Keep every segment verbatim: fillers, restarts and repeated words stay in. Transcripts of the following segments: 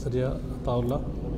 சரியா தாவுல்லா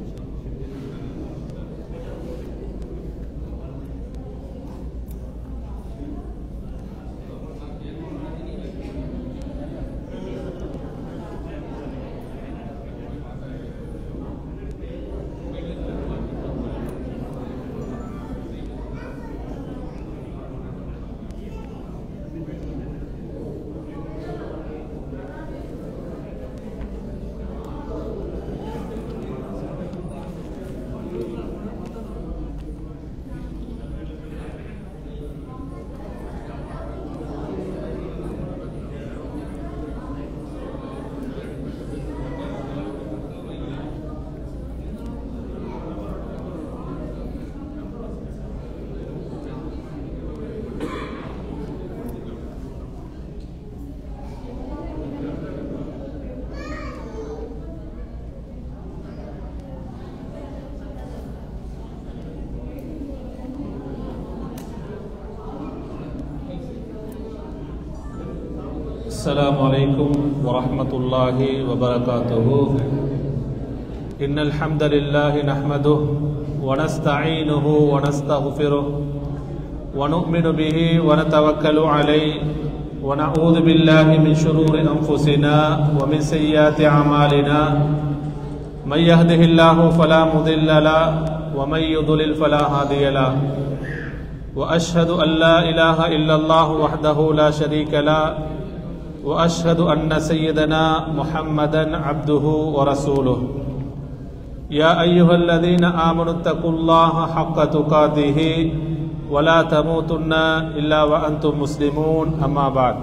السلام عليكم ورحمة الله وبركاته إن الحمد لله نحمده ونستعينه ونستغفره ونؤمن به ونتوكل عليه ونعوذ بالله من شرور أنفسنا ومن سيئات أعمالنا من يهده الله فلا مضل له ومن يضلل فلا هادي له وأشهد أن لا إله إلا الله وحده لا شريك له وأشهد أن سيدنا محمدا عبده ورسوله يا أيها الذين آمنوا اتقوا الله حق تقاته ولا تموتن إلا وأنتم مسلمون أما بعد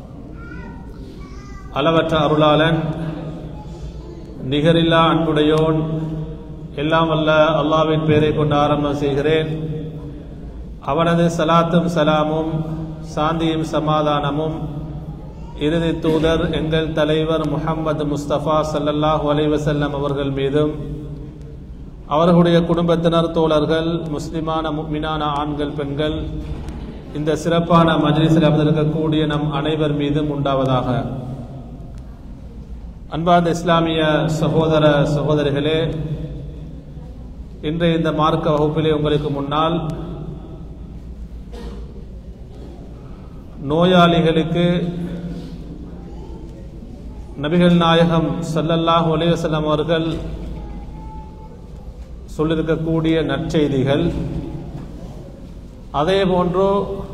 அளவற்ற அருளாளன் நிகரில்லா அன்புடையோன் எல்லாம் வல்ல அல்லாஹ்வின் பெயரை கொண்டு ஆரம்பம் செய்கிறேன். அவனது சலாத்தும் சலாமும் சாந்தியும் சமாதானமும் இறுதி தூதர் எங்கள் தலைவர் முஹம்மது முஸ்தபா ஸல்லல்லாஹு அலைஹி வஸல்லம் அவர்கள் மீதும் அவர்களுடைய குடும்பத்தினர் தோழர்கள் முஸ்லிமான முஃமினான ஆண்கள் பெண்கள் இந்த சிறப்பான மஜ்லிஸில் அமர்ந்திருக்கக்கூடிய நம் அனைவர் மீதும் உண்டாவதாக. அன்பார்ந்த இஸ்லாமிய சகோதர சகோதரிகளே, இன்றைய இந்த மார்க்க வகுப்பிலே உங்களுக்கு முன்னால் நோயாளிகளுக்கு நபிகள் நாயகம் ஸல்லல்லாஹு அலைஹி வஸல்லம் அவர்கள் சொல்லியிருக்கக்கூடிய நற்செய்திகள், அதே போன்று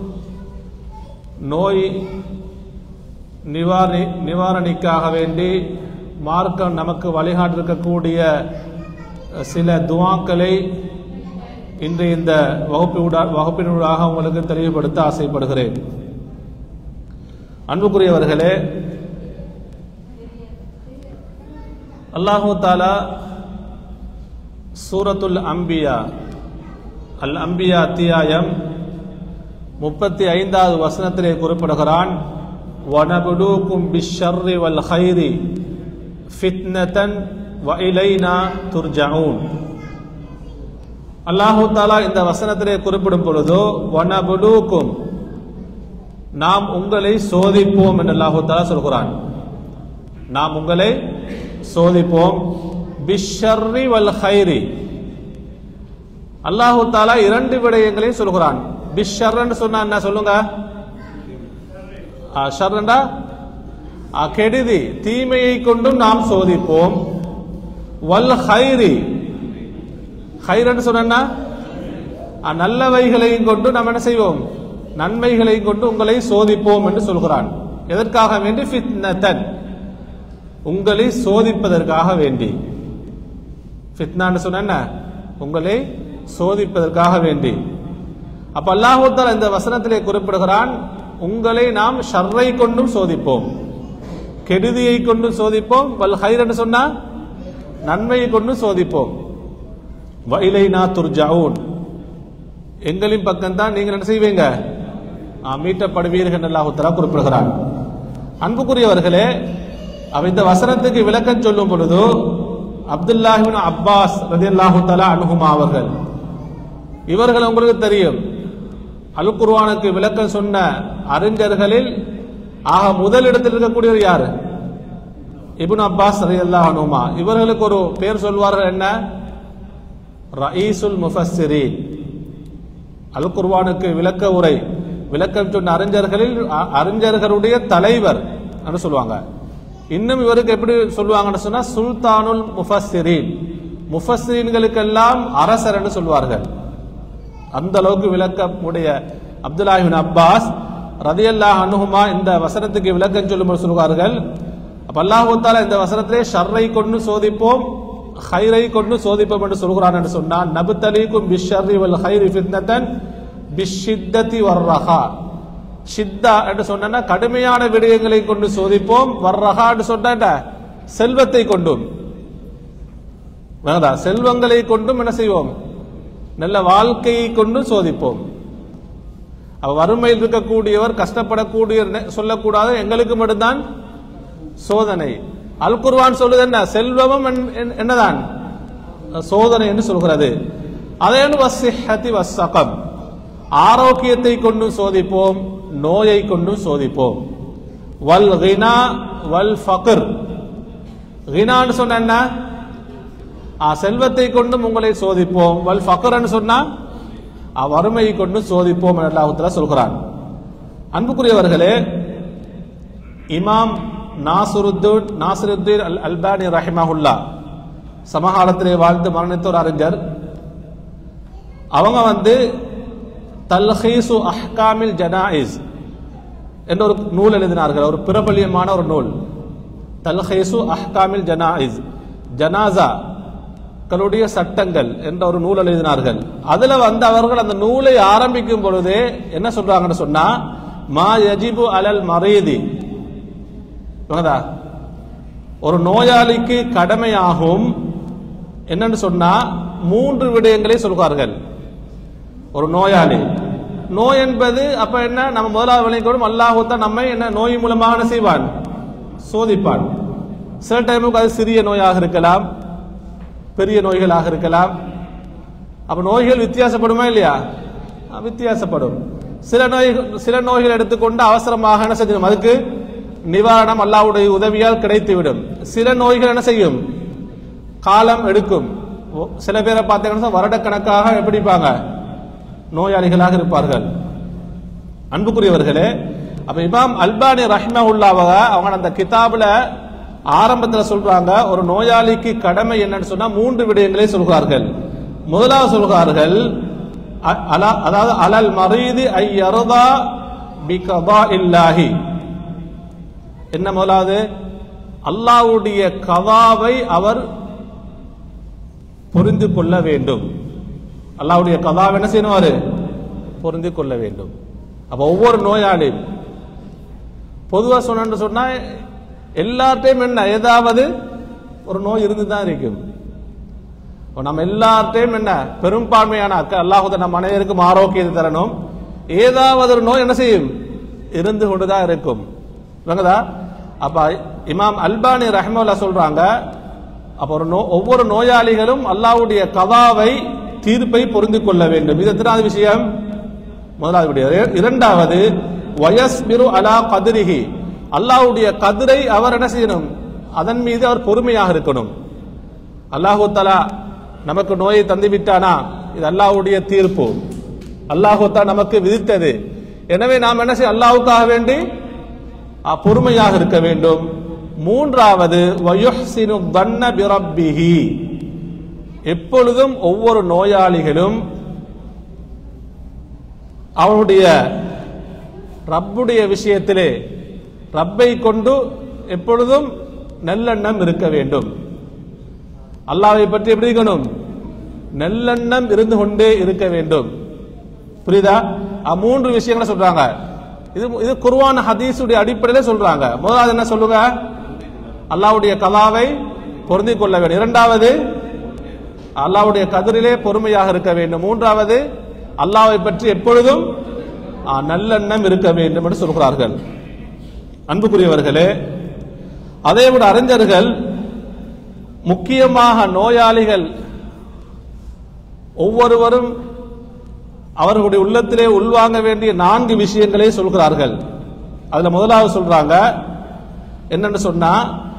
நோய் நிவாரணி நிவாரணிக்காக வேண்டி மார்க்கம் நமக்கு வழிகாட்டிருக்கக்கூடிய சில துஆக்களை இன்று இந்த வகுப்பினூடாக வகுப்பினூடாக உங்களுக்கு தெளிவுபடுத்த ஆசைப்படுகிறேன். அன்புக்குரியவர்களே, அல்லாஹு தாலா சூரத்துல் அம்பியா அல் அம்பியா அத்தியாயம் முப்பத்தி ஐந்தாவது வசனத்திலே குறிப்பிடுகிறான், வனபுலூக்கும் பிஷ்ஷர்ரி வல் கைரி ஃபித்னதன் வ இலைனா துர்ஜஊன். அல்லாஹு தாலா இந்த வசனத்திலே குறிப்பிடும் பொழுது வனபுலூக்கும், நாம் உங்களை சோதிப்போம் என்று அல்லாஹு தாலா சொல்கிறான். நாம் உங்களை சோதிப்போம். பிஷ்ஷர்ரி வல் கைரி, அல்லாஹு தாலா இரண்டு விடயங்களை சொல்கிறான். பிஷ்ஷர்ன்னு சொன்னா என்ன சொல்லுங்க? ஷர்ரண்டா கெடுதி, தீமையை கொண்டும் நாம் சோதிப்போம். வல் கைரி, கைரன்னு சொன்னா நல்லவைகளையும் கொண்டு நாம் என்ன செய்வோம்? நன்மைகளையும் கொண்டு உங்களை சோதிப்போம் என்று சொல்கிறான். எதற்காக வேண்டி? ஃபித்னதன், உங்களை சோதிப்பதற்காக வேண்டி. ஃபித்னான்னு சொன்ன உங்களை சோதிப்பதற்காக வேண்டி. அப்ப அல்லாஹ் தஆலா இந்த வசனத்திலே குறிப்பிடுகிறான், உங்களை நாம் ஷர்ரை கொண்டும் சோதிப்போம், கெடுதியை கொண்டும் சோதிப்போம். வல் கைரன்னு சொன்னா நன்மையை கொண்டும் சோதிப்போம். வ இலைனா துர்ஜஊன், எங்களின் பக்கம்தான் நீங்கள் என்ன செய்வீங்க? மீட்டப்படுவீர்கள் என்று அல்லாஹ் தஆலா குறிப்பிடுகிறான். அன்புக்குரியவர்களே, இந்த வசனத்துக்கு விளக்கம் சொல்லும் பொழுது அப்துல்லாஹ் இப்னு அப்பாஸ் ரலியல்லாஹு தஆலா அன்ஹுமா அவர்கள், இவர்கள் உங்களுக்கு தெரியும், அல் குர்ஆனுக்கு விளக்கம் சொன்ன அறிஞர்களில் ஆக முதல் இடத்தில் இருக்கக்கூடியவர் யாரு? இப்னு அப்பாஸ் ரலியல்லாஹு அன்ஹுமா இவர்களுக்கு ஒரு பேர் சொல்வார்கள், என்ன? ரயீசுல் முஃபஸ்ஸிரீன். அல் குர்ஆனுக்கு விளக்க உரை விளக்கம் சொன்ன அறிஞர்களில் அறிஞர்களுடைய தலைவர் என்று சொல்லுவாங்க. இன்னும் இவருக்கு எப்படி சொல்லுவாங்கன்னு சொன்னா சுல்தானுல் முஃபஸ்ஸிரீன், முஃபஸ்ஸிரீன்களுக்கெல்லாம் அரசர் என்று சொல்வார்கள். அந்த அளவுக்கு விளக்கமுடைய அப்துல்லாஹ் இப்னு அப்பாஸ் ரலியல்லாஹு அன்ஹுமா இந்த வசனத்துக்கு விளக்கம் சொல்லும்போது சொல்வார்கள், அப்ப அல்லாஹ் தஆலா இந்த வசனத்திலே ஷர்ரை கொண்டு சோதிப்போம், ஹைரை கொண்டு சோதிப்போம் என்று சொல்கிறான் என்று சொன்னால், நபுத்தலீக்கும் பிஷ்ஷர்ரி வல் ஹைரி ஃபித்னத்தன் பிஷ்ஷித்ததி வர்ரஹா. ஷித்தா என்று சொன்னா கடுமையான விடயங்களை கொண்டு சோதிப்போம், வர்ரஹா என்று சொன்னா செல்வத்தை கொண்டும், செல்வங்களை கொண்டும் என்ன செய்வோம்? நல்ல வாழ்க்கையை கொண்டு சோதிப்போம். வறுமையில் இருக்கக்கூடியவர் கஷ்டப்படக்கூடிய சொல்லக்கூடாது, எங்களுக்கு மட்டும்தான் சோதனை. அல் குர்ஆன் சொல்லுது என்ன? செல்வமும் என்னதான் சோதனை என்று சொல்கிறது. அதே வஸ்ஸிஹ்ஹதி வஸ்ஸகம், ஆரோக்கியத்தை கொண்டு சோதிப்போம், நோயை கொண்டு சோதிப்போம். வல் கினா வல் ஃபக்ர், கினான்னு சொன்ன என்ன? செல்வத்தை கொண்டும் உங்களை சோதிப்போம். வல் ஃபக்ர்னு சொன்னா வறுமையை கொண்டு சோதிப்போம் என்று அல்லாஹ் தஆலா சொல்கிறான். அன்புக்குரியவர்களே, இமாம் நாசிருத்தீன் நாசிருத்தீன் அல் அல்பானி ரஹிமஹுல்லாஹ் சமகாலத்திலே வாழ்ந்து மரணித்த ஒரு அறிஞர். அவங்க வந்து தல்ஹீசு அஹ்காமில் ஜனாயிஸ் என்ற ஒரு நூல் எழுதினார்கள், ஒரு பிரபல்யமான ஒரு நூல். தல்ஹீசு அஹ்காமில் ஜனாயிஸ், ஜனாசா களுடைய சட்டங்கள் என்ற ஒரு நூல் எழுதினார்கள். அதுல வந்து அவர்கள் அந்த நூலை ஆரம்பிக்கும் பொழுதே என்ன சொல்றாங்கன்னு சொன்னா, மா யஜிபு அலல் மரீதி, ஒரு நோயாளிக்கு கடமையாகும் என்னன்னு சொன்னா மூன்று விடயங்களை சொல்கிறார்கள். ஒரு நோயாளி, நோய் என்பது அப்ப என்ன? நம்ம முதலாவது விளையும் அல்லாஹ் தான் நம்மை என்ன நோய் மூலமாக என்ன செய்வான்? சோதிப்பான். சில டைமுக்கு அது சிறிய நோயாக இருக்கலாம், பெரிய நோய்களாக இருக்கலாம். அப்ப நோய்கள் வித்தியாசப்படுமா இல்லையா? வித்தியாசப்படும். சில நோய் சில நோய்கள் எடுத்துக்கொண்டு அவசரமாக என்ன செஞ்சிடும்? அதுக்கு நிவாரணம் அல்லாஹ்வுடைய உதவியால் கிடைத்துவிடும். சில நோய்கள் என்ன செய்யும்? காலம் எடுக்கும். சில பேரை பார்த்தீங்கன்னா வருடக்கணக்காக எப்படிப்பாங்க? நோயாளிகளாக இருப்பார்கள். அன்புக்குரியவர்களே, அப்ப இமாம் அல்பானி ரஹ்மஹுல்லாஹ் அவங்க அந்த கிதாபுல ஆரம்பத்தில் சொல்றாங்க, ஒரு நோயாளிக்கு கடமை என்னன்னு சொன்னா மூன்று விடயங்களை சொல்கிறார்கள். முதலாவது சொல்கிறார்கள், அதாவது அலல் மரீதி ஐ யர்தா பிகதா இல்லாஹி. என்ன முதலாவது? அல்லாஹ்வுடைய கதாவை அவர் புரிந்து கொள்ள வேண்டும். அல்லாஹ்வுடைய கதாவை என்ன செய்யணுவாரு? புரிந்து கொள்ள வேண்டும். அப்ப ஒவ்வொரு நோயாளி பொதுவா சொன்னு சொன்னா எல்லார்ட்டையும் என்ன ஏதாவது ஒரு நோய் இருந்துதான் இருக்கும். நம்ம எல்லார்ட்டையும் என்ன பெரும்பான்மையான அக்கா அல்லாஹ் நம்ம அனைவருக்கும் ஆரோக்கியத்தை தரணும். ஏதாவது ஒரு நோய் என்ன செய்யும்? இருந்து கொண்டுதான் இருக்கும். அப்ப இமாம் அல்பானி ரஹ்மத்துல்லாஹி சொல்றாங்க, அப்ப ஒரு ஒவ்வொரு நோயாளிகளும் அல்லாஹ்வுடைய கதாவை தீர்ப்பை புரிந்து கொள்ள வேண்டும். இது எத்தனாவது விஷயம்? முதலாவது விடயம். இரண்டாவது, வயஸ்பிரு அலா கத்ரிஹி, அல்லாஹ்வுடைய கதிரை அவர் என்ன செய்யணும்? அதன் மீது அவர் பொறுமையாக இருக்கணும். அல்லாஹ் தஆலா நமக்கு நோயை தந்து விட்டானா, இது அல்லாஹ்வுடைய தீர்ப்பு, அல்லாஹ் தஆலா நமக்கு விதித்தது. எனவே நாம் என்ன செய்ய? அல்லாஹ்வுக்காக வேண்டி பொறுமையாக இருக்க வேண்டும். மூன்றாவது, வயுஹ்சினு தன்ன பிரப்பிஹி, எப்பொழுதும் ஒவ்வொரு நோயாளிகளும் அவனுடைய ரப்புடைய விஷயத்திலே ரப்பை கொண்டு எப்பொழுதும் நல்லெண்ணம் இருக்க வேண்டும். அல்லாஹ்வை பற்றி எப்படி இருக்கணும்? நல்லெண்ணம் இருந்து கொண்டே இருக்க வேண்டும். புரியுதா? மூன்று விஷயங்களை சொல்றாங்க. இது இது குர்ஆன் ஹதீஸுடைய அடிப்படையில் சொல்றாங்க. முதலாவது என்ன சொல்லுங்க? அல்லாஹ்வுடைய கலாவை பொருந்தி கொள்ள வேண்டும். இரண்டாவது, அல்லாஹ்வுடைய கதிரிலே பொறுமையாக இருக்க வேண்டும். மூன்றாவது, அல்லாஹ்வை பற்றி எப்பொழுதும் நல்லெண்ணம் இருக்க வேண்டும் என்று சொல்கிறார்கள். அன்புக்குரியவர்களே, அதே விட அறிஞர்கள் முக்கியமாக நோயாளிகள் ஒவ்வொருவரும் அவர்களுடைய உள்ளத்திலே உள்வாங்க வேண்டிய நான்கு விஷயங்களை சொல்கிறார்கள். அதுல முதலாவது சொல்றாங்க என்னன்னு சொன்னா,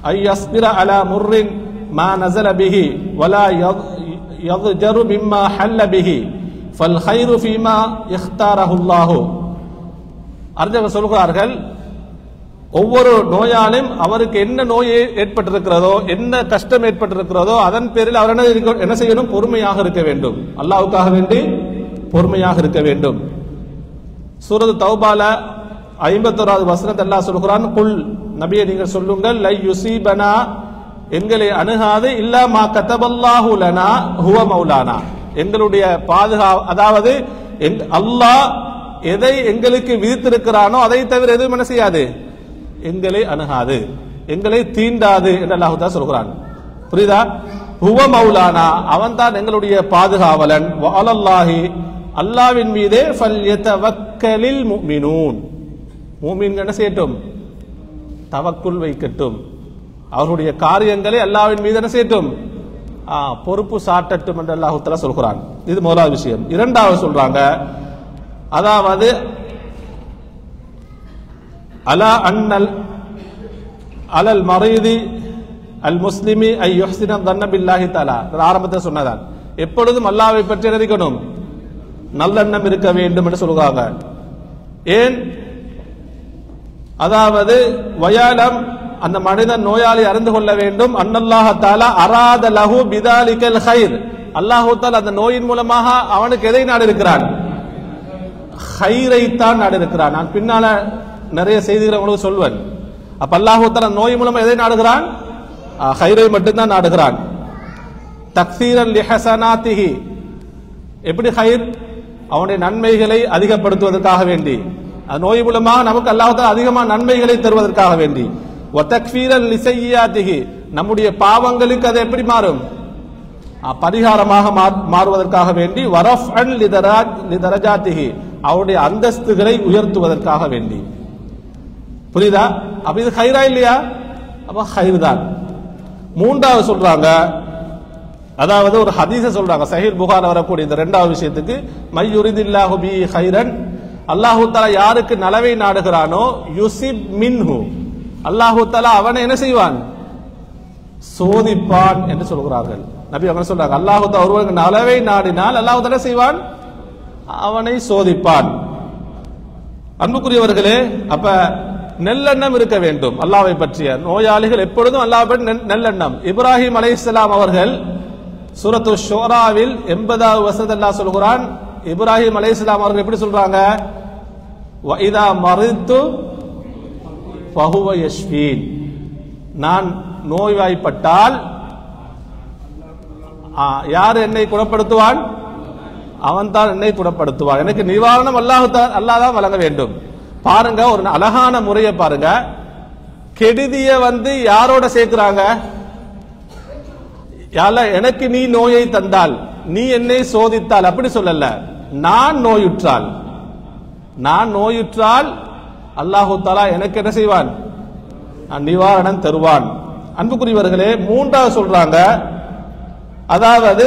ஐ யஸ்பிர அலா முர்ரின் மா நஸல பிஹி வலா யத்ஜரு மிம்மா ஹல்ல பிஹி ஃபல் கைரு ஃபீமா இக்தாரஹு அல்லாஹ். அறிஞர்கள் சொல்கிறார்கள், ஒவ்வொரு நோயாலும் அவருக்கு என்ன நோய் ஏற்பட்டிருக்கிறதோ, என்ன கஷ்டம் ஏற்பட்டிருக்கிறதோ அதன் பேரில் அவர் என்ன செய்யணும்? பொறுமையாக இருக்க வேண்டும். அல்லாஹ்வுக்காக வேண்டி பொறுமையாக இருக்க வேண்டும். சூரத் தௌபால ஐம்பத்தோராவது வசனத்தை அல்லாஹ் சொல்கிறான், குல் நபியை நீங்கள் சொல்லுங்கள், லை யுசீபனா எங்களை அணுகாது இல்லா மா கதபல்லாஹு லனா ஹுவ மௌலானா. எங்களுடைய பாதுகா அதாவது அல்லாஹ் எதை எங்களுக்கு விதித்திருக்கிறானோ அதை தவிர எதுவும் என்ன செய்யாது? எங்களை அணுகாது, எங்களை தீண்டாது என்று அல்லாஹ் தஆலா சொல்கிறான். புரியுதா? ஹுவ மௌலானா, அவன் தான் எங்களுடைய பாதுகாவலன். வ அலல்லாஹி, அல்லாஹ்வின் மீதே ஃபல்யதவக்கலில் முஃமினூன், மூமின்கள் என்ன செய்யட்டும்? தவக்குல் வைக்கட்டும், அவருடைய காரியங்களை அல்லாஹ்வின் மீது என்ன செய்யட்டும்? பொறுப்பு சாட்டட்டும் என்று அல்லாஹ் தஆலா சொல்கிறான். இது முதலாவது விஷயம். இரண்டாவது சொல்றாங்க, அதாவது அலா அன்னல் அலல் மரீதி அல் முஸ்லிமி ஐ யுஹ்சின தன்ன பில்லாஹி தஆலா. ஆரம்பத்தில் சொன்னதான், எப்பொழுதும் அல்லாஹ்வை பற்றி நினைக்கணும், நல்லெண்ணம் இருக்க வேண்டும் என்று சொல்கிறாங்க. ஏன்? அதாவது வயாலம், அந்த மனிதன் நோயாளி அறிந்து கொள்ள வேண்டும், அன்னல்லாஹ தஆலா அராத லஹு பிதாலிகல் கைர், அல்லாஹ் தஆலா அந்த நோயின் மூலமாக அவனுக்கு எதை நாடு இருக்கிறான்? கைரைத்தான் நாடு இருக்கிறான். நான் பின்னால நிறைய செய்திகளை உங்களுக்கு சொல்வேன். அப்ப அல்லாஹ் தஆலா நோய் மூலமா எதை நாடுகிறான்? கைரை மட்டும்தான் நாடுகிறான். தக்சீரன் லிஹஸனாத்திஹி, எப்படி கைர்? அவனுடைய நன்மைகளை அதிகப்படுத்துவதற்காக வேண்டி, நோய் மூலமாக நமக்கு அல்லாஹ் தஆலா அதிகமான நன்மைகளை தருவதற்காக வேண்டி. வதக்ஃபீரன் லிஸய்யியாத்திஹி, நம்முடைய பாவங்களுக்கு அது எப்படி மாறும்? பரிகாரமாக மாறுவதற்காக வேண்டி. வரஃஅன் லிதரஜாத்திஹி, அவருடைய அந்தஸ்துகளை உயர்த்துவதற்காக வேண்டி. புரியுதா? அப்ப இது கைரா இல்லையா? அப்ப கைர் தான். மூன்றாவது சொல்றாங்க, அதாவது ஒரு ஹதீஸ சொல்றாங்க, சஹீஹ் புகாரி வரக்கூடிய இந்த இரண்டாவது விஷயத்துக்கு, மையுரிதில்லாஹு பி கைரன், அல்லாஹ் தஆலா யாருக்கு நலவை நாடுகிறானோ யுசிப் மின்ஹு, அல்லாஹ் தஆலா அவனை என்ன செய்வான்? சோதிப்பான் என்று சொல்கிறார்கள். நபி அவங்க சொல்றாங்க, அல்லாஹ் தஆலா ஒருவனுக்கு நலவை நாடினால் அல்லாஹ் தஆலா செய்வான், அவனை சோதிப்பான். அன்புக்குரியவர்களே, அப்ப நெல்லெண்ணம் இருக்க வேண்டும் அல்லாஹ்வை பற்றிய. நோயாளிகள் எப்பொழுதும் அல்லாஹ் பற்றி நெல்லெண்ணம். இப்ராஹிம் அலைஹிஸ்ஸலாம் அவர்கள் சூரத்து ஷூராவில் எண்பதாவது வசனத்தில் அல்லாஹ் சொல்கிறான், இப்ராஹிம் அலைஹிஸ்ஸலாம் அவர்கள் எப்படி சொல்றாங்க? வ இதா மரித்து ஃபஹுவ யஷ்ஃபீன், நான் நோய்வாய்ப்பட்டால் யார் என்னை குணப்படுத்துவான்? அவன் தான் என்னை குணப்படுத்துவான். எனக்கு நிவாரணம் அல்லாஹ் அல்லாஹ் தான் வழங்க வேண்டும். பாருங்க, ஒரு அழகான முறையை பாருங்க. கெடுதிய வந்து யாரோட சேர்க்கிறாங்க? யால எனக்கு நீ நோயை தந்தால், நீ என்னை சோதித்தால், அப்படி சொல்லல. நான் நோயுற்றால், நான் நோயுற்றால் அல்லாஹு தஆலா எனக்கு என்ன செய்வான்? நிவாரணம் தருவான். அன்புக்குரியவர்களே, மூன்றாவது சொல்றாங்க, அதாவது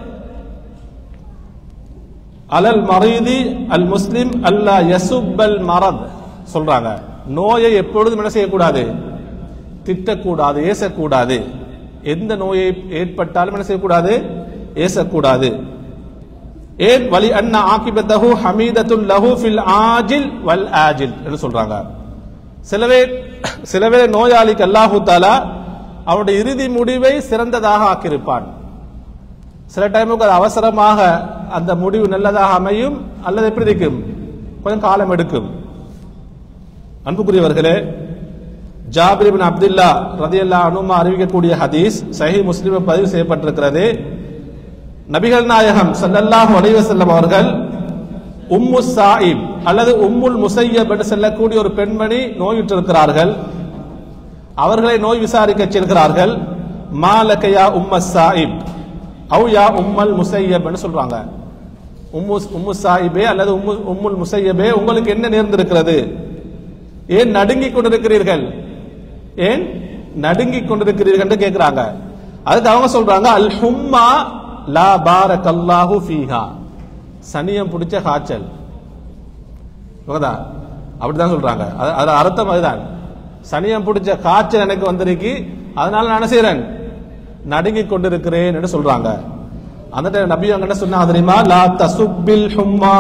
அலல் மரீதி அல் முஸ்லிம் அல்லா யசுப்பல் மரத் சொல்றாங்க. நோயை எப்பொழுதும் என்ன செய்யக்கூடாது? திட்டக்கூடாது, ஏசக்கூடாது. எந்த நோயை ஏற்பட்டாலும் என்ன செய்யக்கூடாது? ஏசக்கூடாது. ஏன்? வலி அன்ன ஆகிபத்தஹு ஹமீதத்துல் லஹு ஃபில் ஆஜில் வல் ஆஜில் என்று சொல்றாங்க. சிலவே சிலவே நோயாளிக்கு அல்லாஹு தஆலா அவனுடைய இறுதி முடிவை சிறந்ததாக ஆக்கியிருப்பான். சில டைமுக்கு அது அவசரமாக அந்த முடிவு நல்லதாக அமையும், அல்லது எப்படி இருக்கும்? கொஞ்சம் காலம் எடுக்கும். அன்புக்குரியவர்களே, ஜாபிர் இப்னு அப்துல்லா ரலியல்லாஹு அன்ஹு அறிவிக்கக்கூடிய ஹதீஸ் சஹீஹ் முஸ்லிமில் பதிவு செய்யப்பட்டிருக்கிறது. நபிகள் நாயகம் ஸல்லல்லாஹு அலைஹி வஸல்லம் அவர்கள் உம்மு சாயிப் அல்லது உம்முல் முஸையப் என்று சொல்லக்கூடிய ஒரு பெண்மணி நோயுற்றிருக்கிறார்கள். அவர்களை நோய் விசாரிக்க செல்கிறார்கள். மாலக யா உம்ம சாயிப் அவு யா உம்மல் முஸையப் என்று சொல்றாங்க. உம்மு உம்மு சாயிபே அல்லது உம்மு உம்முல் முஸையபே, உங்களுக்கு என்ன நேர்ந்திருக்கிறது? ஏன் நடுங்கிக் கொண்டிருக்கிறீர்கள்? ஏன் நடுங்கிக் கொண்டிருக்கிறீர்கள் என்று கேட்கிறாங்க. அதுக்கு அவங்க சொல்றாங்க, அல் ஹும்மா லா பாரக்கல்லாஹு ஃபீஹா, சனியம் பிடிச்ச காய்ச்சல். அப்படிதான் சொல்றாங்க. அது அர்த்தம் அதுதான். சனியம் பிடிச்ச காய்ச்சல் எனக்கு வந்திருக்கு, அதனால நான் என்ன செய்றேன், நடுங்கிக் கொண்டிருக்கிறேன் என்று சொல்றாங்க. அந்த நபி அவங்க என்ன சொன்னாங்க தெரியுமா? லா தசுப்பில் ஹும்மா,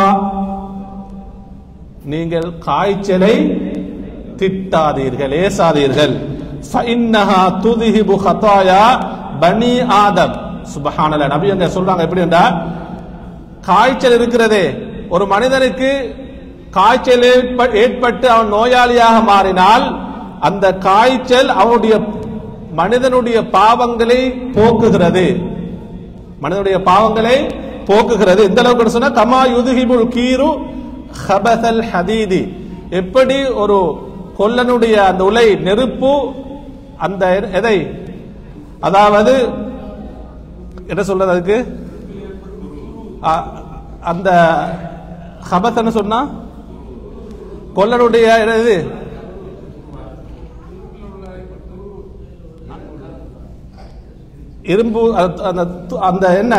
நீங்கள் காய்ச்சலை திட்டாதீர்கள், ஏசாதீர்கள். ஃபஇன்னஹா துذஹிபு ஹதாயா பனி ஆதம். சுப்ஹானல்லாஹ். நபி அவங்க சொல்றாங்க எப்படி என்றா, காய்ச்சல் இருக்கிறதே, ஒரு மனிதனுக்கு காய்ச்சல் ஏற்பட்டு அவன் நோயாளியாக மாறினால் அந்த காய்ச்சல் அவனுடைய மனிதனுடைய பாவங்களை போக்குகிறது, மனிதனுடைய பாவங்களை போக்குகிறது. இந்த அளவுக்கு சொன்னா கமா யுதுஹிபுல் கீரு ஹபஸல் ஹதீதி, எப்படி ஒரு கொல்லனுடைய அந்த உலை நெருப்பு அந்த எதை, அதாவது என்ன சொல்றது அதுக்கு, அந்த ஹபஸ்ன்னு சொன்னா கொல்லனுடைய இது இரும்பு அந்த என்ன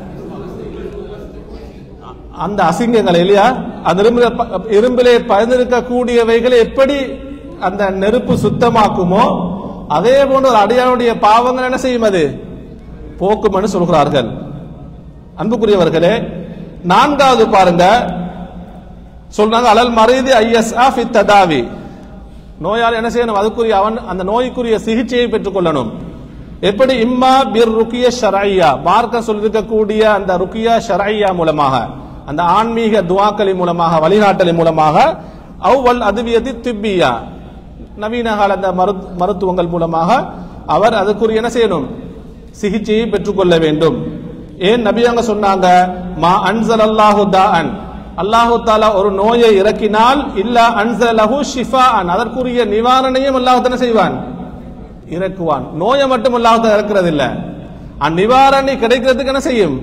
அந்த அசிங்கங்கள் இல்லையா, அந்த இரும்புல இரும்பிலே பதிந்திருக்கக்கூடியவைகளை எப்படி அந்த நெருப்பு சுத்தமாக்குமோ அதே போன்ற ஒரு அடியானுடைய பாவங்கள் என்ன செய்யும், அது போக்கும் என்று சொல்கிறார்கள். அன்புக்குரியவர்களே, நான்காவது பாருங்க, சொல்றாங்க அலல் மரீதி ஐயஸ்ஆ ஃபி ததாவி, நோயாளி என்ன செய்யணும், அதுக்குரிய அவன் அந்த நோய்க்குரிய சிகிச்சையை பெற்றுக் கொள்ளணும். எப்படி? இம்மா பிர் ருக்கிய ஷரய்யா, மார்க்க சொல்லிருக்கக்கூடிய அந்த ருக்கியா ஷரய்யா மூலமாக, அந்த ஆன்மீக துவாக்களின் மூலமாக, வழிகாட்டலின் மூலமாக, அவ்வல் அதுவியதி திப்பியா, நவீன கால அந்த மருத்துவங்கள் மூலமாக அவர் அதுக்குரிய என்ன செய்யணும், சிகிச்சையை பெற்றுக்கொள்ள வேண்டும். ஏன் நபி அங்க சொன்னாங்க, மா அன்ஸலல்லாஹு தாஅன், அல்லாஹு தஆலா ஒரு நோயை இறக்கினால் இல்லா அன்ஸலஹு ஷிஃபாஅன், அதற்குரிய நிவாரணையும் அல்லாஹ் தஆலா செய்வான், இறக்குவான். நோயை மட்டும் அல்லாஹ் தஆலா இறக்குறது இல்ல, அந்நிவாரணை கிடைக்கிறதுக்கு என்ன செய்யும்,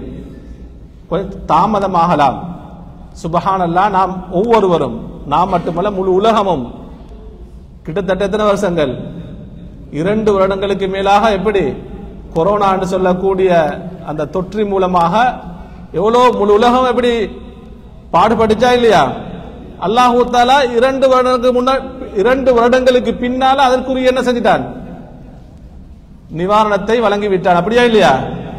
தாமதமாகலாம். சுப்ஹானல்லாஹ். நாம் ஒவ்வொருவரும், நாம் மட்டுமல்ல முழு உலகமும் கிட்டத்தட்ட எத்தனை வருஷங்கள், இரண்டு வருடங்களுக்கு மேலாக எப்படி கொரோனா என்று சொல்லக்கூடிய அந்த தொற்று மூலமாக எவ்வளோ முழு உலகம் எப்படி பாடுபட்டுச்சா இல்லையா? அல்லாஹு தஆலா இரண்டு வருடங்களுக்கு முன்னாடி, இரண்டு வருடங்களுக்கு பின்னால அதற்குரிய என்ன செஞ்சிட்டான், நிவாரணத்தை வழங்கிவிட்டான். அப்படியா இல்லையா?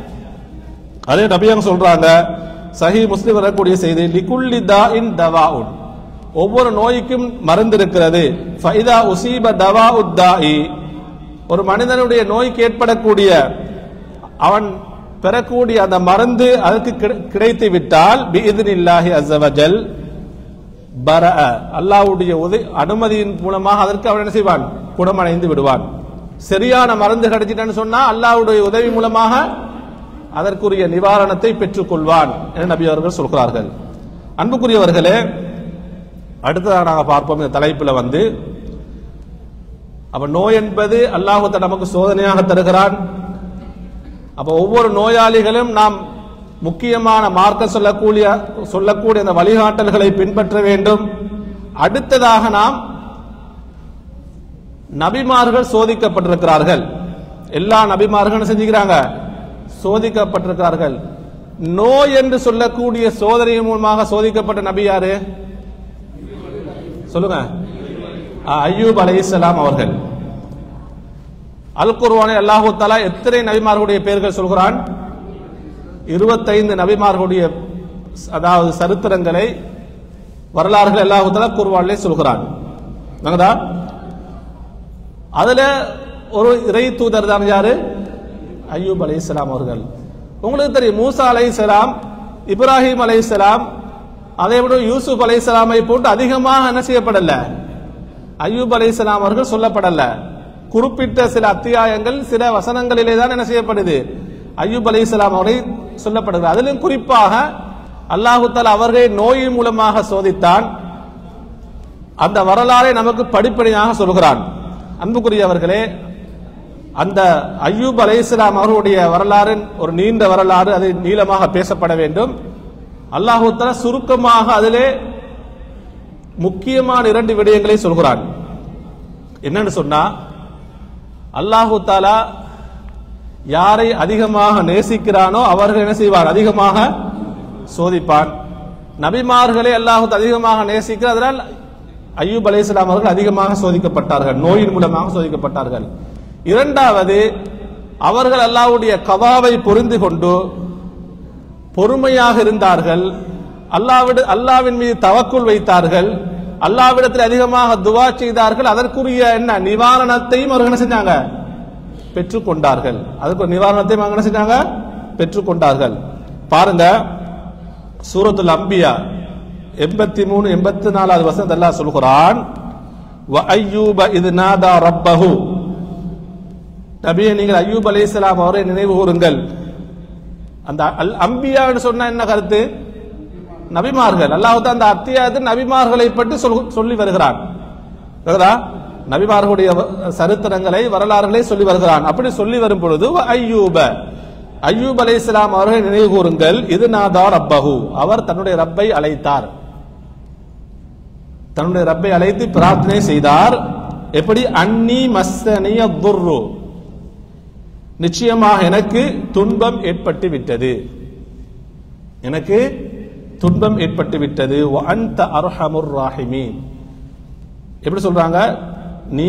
அதே நபியாங்க சொல்றாங்க, சஹீஹ் முஸ்லிம் வரக்கூடிய செய்தி, லிகுல்லி தாஇன் தவாஉன், ஒவ்வொரு நோய்க்கும் மருந்து இருக்கிறது. ஃபைதா உசீப தவாஉத் தாஇ, ஒரு மனிதனுடைய நோய்க்கு ஏற்படக்கூடிய அவன் பெறக்கூடிய அந்த மருந்து அதற்கு கிடைத்து விட்டால் பிஇذنில்லாஹி அஸ்ஸ வஜல் பரஅ, அல்லாஹ்வுடைய அனுமதியின் மூலமாக அதற்கு அவன் என்ன செய்வான், குணமடைந்து விடுவான். சரியான மருந்து கிடைச்சிட்டான்னு சொன்னா அல்லாஹ்வுடைய உதவி மூலமாக அதற்குரிய நிவாரணத்தை பெற்றுக் கொள்வான் என நபி அவர்கள் சொல்கிறார்கள். அன்புக்குரியவர்களே, அடுத்ததாக நாங்கள் பார்ப்போம் இந்த தலைப்பில் வந்து, அப்ப நோய் என்பது அல்லாஹ் நமக்கு சோதனையாக தருகிறான். அப்ப ஒவ்வொரு நோயாளிகளும் நாம் முக்கியமான மார்க்க சொல்லக்கூடிய சொல்லக்கூடிய அந்த வழிகாட்டல்களை பின்பற்ற வேண்டும். அடுத்ததாக நாம் நபிமார்கள் சோதிக்கப்பட்டிருக்கிறார்கள். எல்லா நபிமார்களும் செஞ்சுக்கிறாங்க, சோதிக்கப்பட்டிருக்கிறார்கள். நோய் என்று சொல்லக்கூடிய சோதனை மூலமாக சோதிக்கப்பட்ட நபி யாரு சொல்லுங்க? அய்யூப் அலைஹிஸ்ஸலாம் அவர்கள். அல் குர்ஆனில் அல்லாஹ் தஆலா எத்தனை நபிமார்களுடைய பெயர்கள் சொல்கிறான்? இருபத்தைந்து நபிமார்களுடைய அதாவது சரித்திரங்களை, வரலாறுகள் அல்லாஹ் தஆலா குர்ஆனிலே சொல்கிறான். அதுல ஒரு இறை தூதர் தான் யாரு? அய்யூப் அலைஹிஸ்ஸலாம் அவர்கள். உங்களுக்கு தெரியும், மூசா அலைஹிஸ்ஸலாம், இப்ராஹிம் அலைஹிஸ்ஸலாம், அதே போல யூசுப் அலைஹிஸ்ஸலாமை போட்டு அதிகமாக என்ன செய்யப்படல, அய்யூப் அலைஹிஸ்ஸலாம் அவர்கள் சொல்லப்படல. குறிப்பிட்ட சில அத்தியாயங்கள், சில வசனங்களிலே தான் என்ன செய்யப்படுது, அய்யூப் அலைஹிஸ்ஸலாம் அவரை சொல்லப்படுகிறது. அதிலும் குறிப்பாக அல்லாஹு தஆலா அவர்களை நோயின் மூலமாக சோதித்தான். அந்த வரலாறை நமக்கு படிப்படியாக சொல்கிறான். அன்புக்குரியவர்களே, அந்த அய்யூப் அலைஹிஸ்ஸலாம் அவருடைய வரலாறு ஒரு நீண்ட வரலாறு, அது நீளமாக பேசப்பட வேண்டும். அல்லாஹு தஆலா சுருக்கமாக அதிலே முக்கியமான இரண்டு விடயங்களை சொல்கிறான். என்னன்னு சொன்னா, அல்லாஹு தஆலா யாரை அதிகமாக நேசிக்கிறானோ அவர்கள் என்ன செய்வார், அதிகமாக சோதிப்பான். நபிமார்களை அல்லாஹு அதிகமாக நேசிக்கிறார். அதனால் அய்யூப் அலைஹிஸ்ஸலாம் அவர்கள் அதிகமாக சோதிக்கப்பட்டார்கள், நோயின் மூலமாக சோதிக்கப்பட்டார்கள். இரண்டாவது, அவர்கள் அல்லாஹ்வுடைய கதாவை புரிந்து கொண்டு பொறுமையாக இருந்தார்கள், அல்லாஹ்விட அல்லாஹ்வின் மீது தவக்குல் வைத்தார்கள், அல்லாஹ்விடத்தில் அதிகமாக துஆ செய்தார்கள். அதற்குரிய என்ன நிவாரணத்தையும் அவர்கள் என்ன செஞ்சாங்க? பெற்றுக்கொண்டார்கள். அதுக்கு நிவாரணத்தையும் அவங்க என்ன செஞ்சாங்க? பெற்றுக்கொண்டார்கள். பாருங்க, சூரத்துல் அம்பியா எண்பத்தி மூணு எண்பத்தி நாலாவது வசனத்தை அல்லாஹ் சொல்கிறான், வ அய்யூப இத் நாதா ரப்பஹு. நபியே, நீங்கள் அய்யூப் அலைஹிஸ்ஸலாம் அவரை நினைவு கூறுங்கள். அந்த அல் அம்பியான்னு சொன்ன என்ன கருத்து? நபிமார்கள். அல்லாஹ் அந்த அத்தியாயத்தில் நபிமார்களை பற்றி சொல்லி வருகிறான். நபிமார்களுடைய சரித்திரங்களை வரலாறுகளை சொல்லி வருகிறான். அப்படி சொல்லி வரும் பொழுது அய்யூப அய்யூப் அலைஹிஸ்ஸலாம் அவர்களை நினைவு கூறுங்கள். இது நாதா ரப்பஹு, அவர் தன்னுடைய ரப்பை அழைத்தார், தன்னுடைய ரப்பை அழைத்து பிரார்த்தனை செய்தார். எப்படி? அன்னி மஸ்ஸனிய துர்ரு, நிச்சயமாக எனக்கு துன்பம் ஏற்பட்டு விட்டது, எனக்கு துன்பம் ஏற்பட்டு விட்டது. வ அன்த அர்ஹமுர் ராஹிமீன். எப்படி சொல்றாங்க? நீ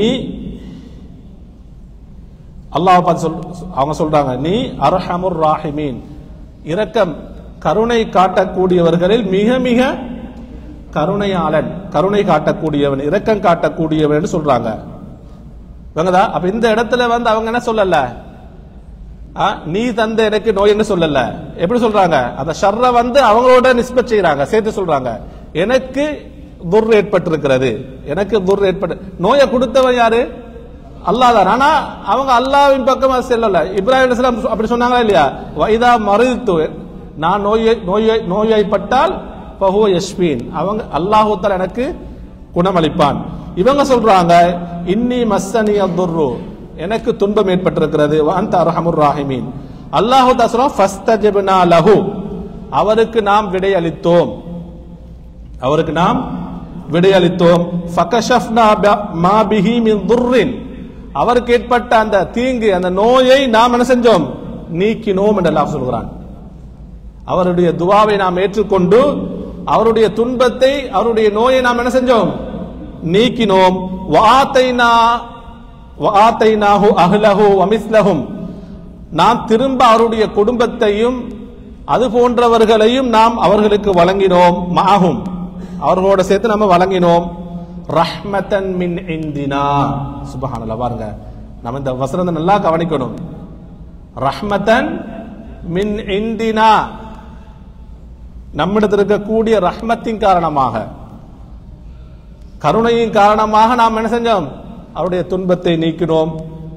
அல்லாஹ் பார்த்து சொல் அவங்க சொல்றாங்க, நீ அர்ஹமுர் ராஹிமீன், இரக்கம் கருணை காட்டக்கூடியவர்களில் மிக மிக கருணையாளன், கருணை காட்டக்கூடியவன், இரக்கம் காட்டக்கூடியவன் என்று சொல்றாங்க. அப்ப இந்த இடத்துல வந்து அவங்க என்ன சொல்லல, நீ தந்த எனக்கு நோய் என்று சொல்லல. எப்படி சொல்றாங்க? அந்த ஷர்ர வந்து அவங்களோட நிஸ்பத் செய்யறாங்க, சேர்த்து சொல்றாங்க. எனக்கு துர் ஏற்பட்டிருக்கிறது, எனக்கு துர் ஏற்பட்டு, நோயை கொடுத்தவன் யாரு? அல்லாஹ் தான். ஆனா அவங்க அல்லாஹ்வின் பக்கம் செல்லல. இப்ராஹிம் அலைஹிஸ்ஸலாம் அப்படி சொன்னாங்களா இல்லையா? வைதா மரிது, நான் நோயை நோயை நோய்வாய்ப்பட்டால் ஃபஹுவ யஷ்ஃபீன், அவங்க அல்லாஹ் தஆலா எனக்கு குணமளிப்பான். இவங்க சொல்றாங்க, இன்னி மஸ்ஸனிய துர்ரு, எனக்கு துன்பம் ஏற்பட்டிருக்கிறது. வ அன்த அர்ஹமுர் ராஹிமீன். அல்லாஹ் தஆலா சொல்றான், ஃபஸ்தஜப்னா லஹு, அவருக்கு நாம் விடையளித்தோம், அவருக்கு நாம் விடையளித்தோம். ஃபகஷஃப்னா மா பிஹி மின் துர்ரின், அவருக்கு ஏற்பட்ட அந்த தீங்கு, அந்த நோயை நாம் என்ன செஞ்சோம்? நீக்கினோம் என்று அல்லாஹ் சொல்கிறான். அவருடைய துஆவை நாம் ஏற்றுக்கொண்டு அவருடைய துன்பத்தை, அவருடைய நோயை நாம் என்ன செஞ்சோம்? நீக்கினோம். வஆதைனா வஆதைனாஹு அஹ்லஹு வமிஸ்லஹும், நாம் திரும்ப அவருடைய குடும்பத்தையும் அது போன்றவர்களையும் நாம் அவர்களுக்கு வழங்கினோம். மஅஹும், அவர்களோட சேர்த்து நம்ம வழங்கினோம். ரஹ்மத்தன் மின் இந்தினா. சுப்ஹானல்லாஹ். பாருங்க, நம்ம இந்த வசனத்தை நல்லா கவனிக்கணும். ரஹ்மத்தன் மின் இந்தினா, நம்மிடத்தில் இருக்கக்கூடிய ரஹ்மத்தின் காரணமாக, கருணையின் காரணமாக நாம் என்ன செஞ்சோம்? அவருடைய துன்பத்தை நீக்கினோம்.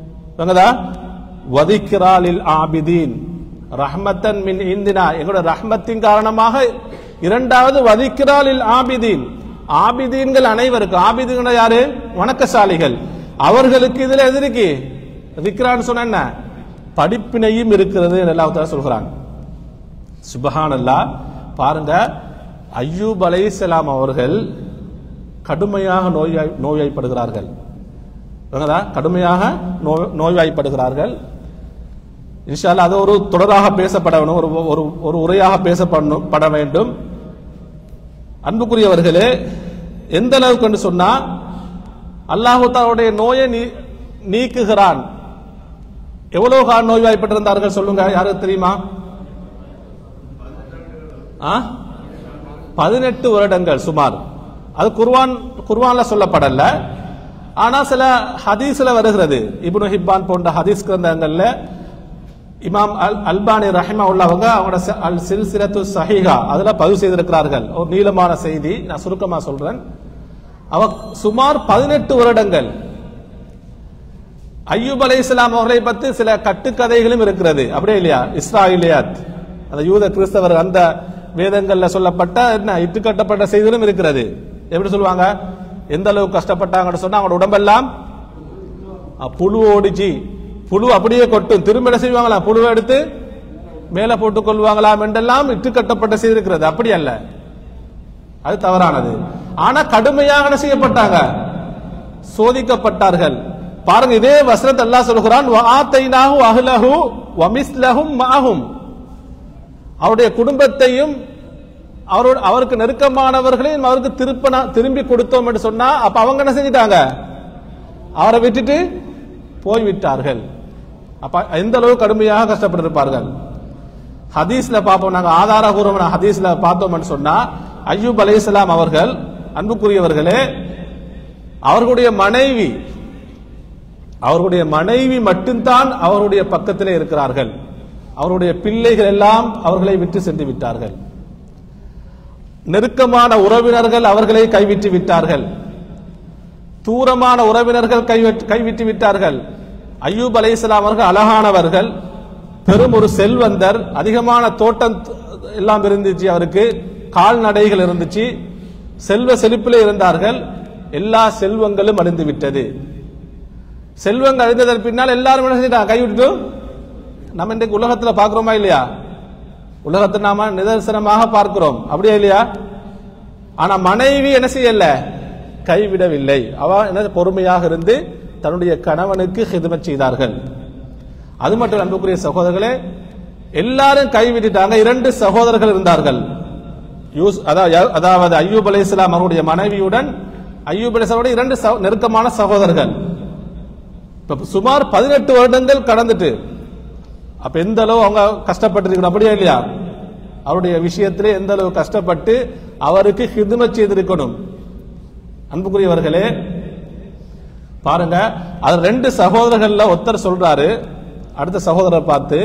வதிக்ராலில் ஆபிதீன், ரஹ்மத்தன் மின் இந்தினா, எங்களுடைய ரஹ்மத்தின் காரணமாக. இரண்டாவது வதிக்ராலில் ஆபிதீன், ஆபிதீன்கள் அனைவருக்கு, ஆபிதீன்கள் யாரு? வணக்கசாலிகள், அவர்களுக்கு இதுல எதிர்க்கு திக்ரான்னு சொன்ன என்ன? படிப்பினையும் இருக்கிறது அல்லாஹ் தஆலா சொல்கிறான். சுப்ஹானல்லாஹ். பாருங்க, அய்யூப் அலைஹிஸ்ஸலாம் அவர்கள் கடுமையாக நோய் நோய்வாய்ப்படுகிறார்கள், கடுமையாக நோய்வாய்ப்படுகிறார்கள். இன்ஷா அல்லாஹ் அது ஒரு தொடராக பேசப்பட வேண்டும், ஒரு ஒரு உரையாக பேசப்பட வேண்டும். அன்புக்குரியவர்களே, எந்த அளவுக்கு என்று சொன்னா அல்லாஹ் தஆலாவுடைய நோயை நீக்குகிறான். எவ்வளவு காலம் நோய்வாய்ப்பட்டிருந்தார்கள் சொல்லுங்க, யாருக்கு தெரியுமா? பதினெட்டு வருடங்கள் சுமார். அது குர்ஆன் குர்ஆன்ல சொல்லப்படல, ஆனா சில ஹதீஸ்ல வருகிறது. இப்னு ஹிப்பான் போன்ற ஹதீஸ் கிரந்தங்கள்ல இமாம் அல் அல்பானி ரஹிமஹுல்லாஹ் அவங்க அவங்களோட அல் சில்சிலத்து ஸஹீஹா அதுல பதிவு செய்திருக்கிறார்கள். ஒரு நீளமான செய்தி, நான் சுருக்கமா சொல்றேன். அவ சுமார் பதினெட்டு வருடங்கள். அய்யூப் அலைஹிஸ்ஸலாம் அவர்களை பற்றி சில கட்டுக்கதைகளும் இருக்கிறது, அப்படியே இல்லையா? இஸ்ராயிலியாத், அந்த யூத கிறிஸ்தவர் அந்த வேதங்கள்ல சொல்லப்பட்ட என்ன இட்டுக்கட்டப்பட்ட செய்திகளும் இருக்கிறது. எப்படி சொல்லுவாங்க? எந்த அளவுக்கு கஷ்டப்பட்டாங்கன்னு சொன்னா அவங்களோட உடம்பெல்லாம் புழு ஓடிச்சு, புழு அப்படியே கொட்டும், திரும்ப என்ன செய்வாங்களா? புழுவை எடுத்து மேல போட்டுக் கொள்வாங்களாம் என்றெல்லாம் இட்டுக்கட்டப்பட்ட செய்தி இருக்கிறது. அப்படி அல்ல, அது தவறானது. ஆனா கடுமையாக என்ன செய்யப்பட்டாங்க? சோதிக்கப்பட்டார்கள். பாருங்க, இதே வசனத்தை அல்லாஹ் சொல்கிறான், வஆதைனாஹு அஹ்லஹு வமிஸ்லஹும் மஅஹும், அவருடைய குடும்பத்தையும் அவரோட அவருக்கு நெருக்கமானவர்களையும் அவருக்கு திருப்ப திரும்பி கொடுத்தோம் என்று சொன்னா, அப்ப அவங்க என்ன செஞ்சிட்டாங்க? அவரை விட்டுட்டு போய்விட்டார்கள். அப்ப எந்த அளவு கடுமையாக கஷ்டப்பட்டிருப்பார்கள். ஹதீஸ்ல பார்ப்போம், நாங்க ஆதாரபூர்வமான ஹதீஸ்ல பார்த்தோம்னு சொன்னா அய்யூப் அலைஹிஸ்ஸலாம் அவர்கள், அன்புக்குரியவர்களே, அவர்களுடைய மனைவி அவர்களுடைய மனைவி மட்டும்தான் அவருடைய பக்கத்திலே இருக்கிறார்கள். அவருடைய பிள்ளைகள் எல்லாம் அவர்களை விட்டு சென்று விட்டார்கள். நெருக்கமான உறவினர்கள் அவர்களை கைவிட்டு விட்டார்கள். தூரமான உறவினர்கள் கைவிட்டு விட்டார்கள். அய்யூப் அலைஹிஸ்ஸலாம் அவர்கள் அழகானவர்கள், பெரும் ஒரு செல்வந்தர், அதிகமான தோட்டம் எல்லாம் இருந்துச்சு, அவருக்கு கால்நடைகள் இருந்துச்சு, செல்வ செழிப்பிலே இருந்தார்கள். எல்லா செல்வங்களும் அழிந்து விட்டது. செல்வங்கள் அழிந்ததற்கு பின்னால் எல்லாரும் என்ன செஞ்சிட்டாங்க? கைவிட்டு. நம்ம இன்றைக்கு உலகத்தில் பார்க்கிறோமா இல்லையா? உலகத்தை நாம நிதர்சனமாக பார்க்கிறோம், அப்படியா இல்லையா? ஆனா மனைவி என்ன செய்யல? கைவிடவில்லை. அவ என்ன பொறுமையாக இருந்து தன்னுடைய கணவனுக்கு ஹிதமத் செய்தார்கள். அது மட்டும் அன்புக்குரிய சகோதரர்களே, எல்லாரும் கைவிட்டுட்டாங்க. இரண்டு சகோதரர்கள் இருந்தார்கள். அதாவது அய்யூப் அலைஹிஸ்ஸலாம் அவருடைய மனைவியுடன் அய்யூப் அலைஹிஸ்ஸலாமுடைய இரண்டு நெருக்கமான சகோதரர்கள். சுமார் பதினெட்டு வருடங்கள் கடந்துட்டு, அப்ப எந்த அளவு அவங்க கஷ்டப்பட்டிருக்கணும், அப்படியா இல்லையா? அவருடைய விஷயத்திலே எந்த அளவு கஷ்டப்பட்டு அவருக்கு ஹிதமத் செய்திருக்கணும். அன்புக்குரியவர்களே பாருங்க, அது ரெண்டு சகோதரர்கள்ல ஒருத்தர் சொல்றாரு அடுத்த சகோதரர் பார்த்து,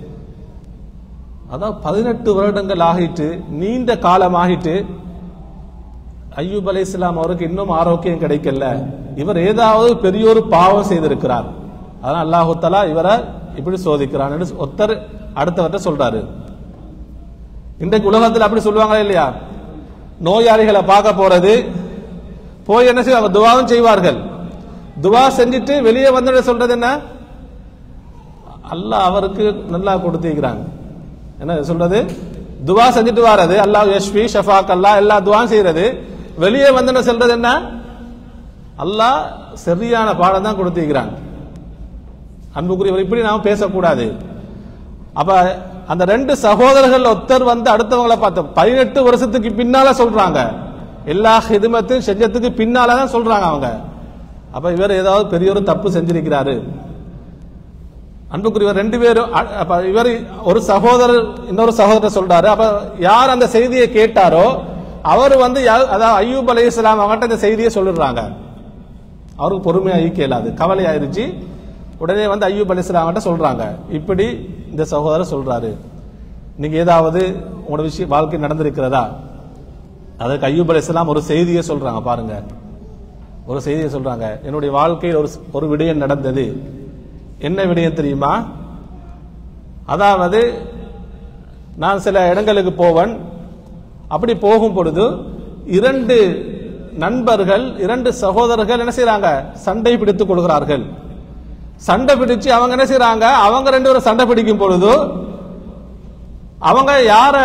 அதான் பதினெட்டு வருடங்கள் ஆகிட்டு, நீண்ட காலம் ஆகிட்டு, அய்யூப் அலைஹிஸ்ஸலாம் அவருக்கு இன்னும் ஆரோக்கியம் கிடைக்கல, இவர் ஏதாவது பெரிய ஒரு பாவம் செய்திருக்கிறார், அதான் அல்லாஹ் தஆலா இவரை இப்படி சோதிக்கிறான் ஒருத்தர் அடுத்தவர்கிட்ட சொல்றாரு. இன்றைக்கு உலகத்தில் அப்படி சொல்லுவாங்களா இல்லையா? நோயாளிகளை பார்க்க போறது, போய் என்ன செய்வாங்க? துவாவும் செய்வார்கள். துவா செஞ்சுட்டு வெளியே வந்து சொல்றது என்ன? அல்லாஹ் அவருக்கு நல்லா கொடுத்திருக்கிறாங்க. என்ன சொல்றது? துவா செஞ்சுட்டு வாரது, அல்லாஹ் யஷ்ஃபி ஷஃபாக் அல்லாஹ் எல்லா துவாவும் செய்யறது. வெளியே வந்து சொல்றது என்ன? அல்லாஹ் சரியான பாடம் தான் கொடுத்திருக்கிறாங்க. அன்புக்குரியவர், இப்படி நாம பேசக்கூடாது. அப்ப அந்த ரெண்டு சகோதரர்கள் ஒருத்தர் வந்து அடுத்தவங்களை பார்த்த பதினெட்டு வருஷத்துக்கு பின்னால சொல்றாங்க, எல்லா ஹிதமத்தையும் செஞ்சதுக்கு பின்னாலதான் சொல்றாங்க அவங்க. அப்ப இவர் ஏதாவது பெரிய ஒரு தப்பு செஞ்சிருக்கிறாரு. அன்புக்குரியவர் ரெண்டு பேரும், இவர் ஒரு சகோதரர் இன்னொரு சகோதரர் சொல்றாரு. அப்ப யார் அந்த செய்தியை கேட்டாரோ அவர் வந்து, அதாவது அய்யூப் அலைஹிஸ்ஸலாம் அவங்ககிட்ட இந்த செய்தியை சொல்லிடுறாங்க. அவருக்கு பொறுமையா ஈக்கலாது, கவலை ஆயிருச்சு. உடனே வந்து அய்யூப் அலைஹிஸ்ஸலாம் கிட்ட சொல்றாங்க, இப்படி இந்த சகோதரர் சொல்றாரு, நீங்க ஏதாவது உங்களோட விஷயம் வாழ்க்கை நடந்திருக்கிறதா? அதற்கு அய்யூப் அலைஹிஸ்ஸலாம் ஒரு செய்தியை சொல்றாங்க. பாருங்க, ஒரு செய்தியை சொல்றாங்க, என்னுடைய வாழ்க்கையில் ஒரு ஒரு விடயம் நடந்தது. என்ன விடயம் தெரியுமா? அதாவது நான் சில இடங்களுக்கு போவேன். அப்படி போகும் பொழுது இரண்டு நண்பர்கள், இரண்டு சகோதரர்கள் என்ன செய்யறாங்க? சண்டை பிடித்துக் கொள்கிறார்கள். சண்டை பிடிச்சு அவங்க என்ன செய்யறாங்க? அவங்க ரெண்டு பேரும் சண்டை பிடிக்கும் பொழுது அவங்க யார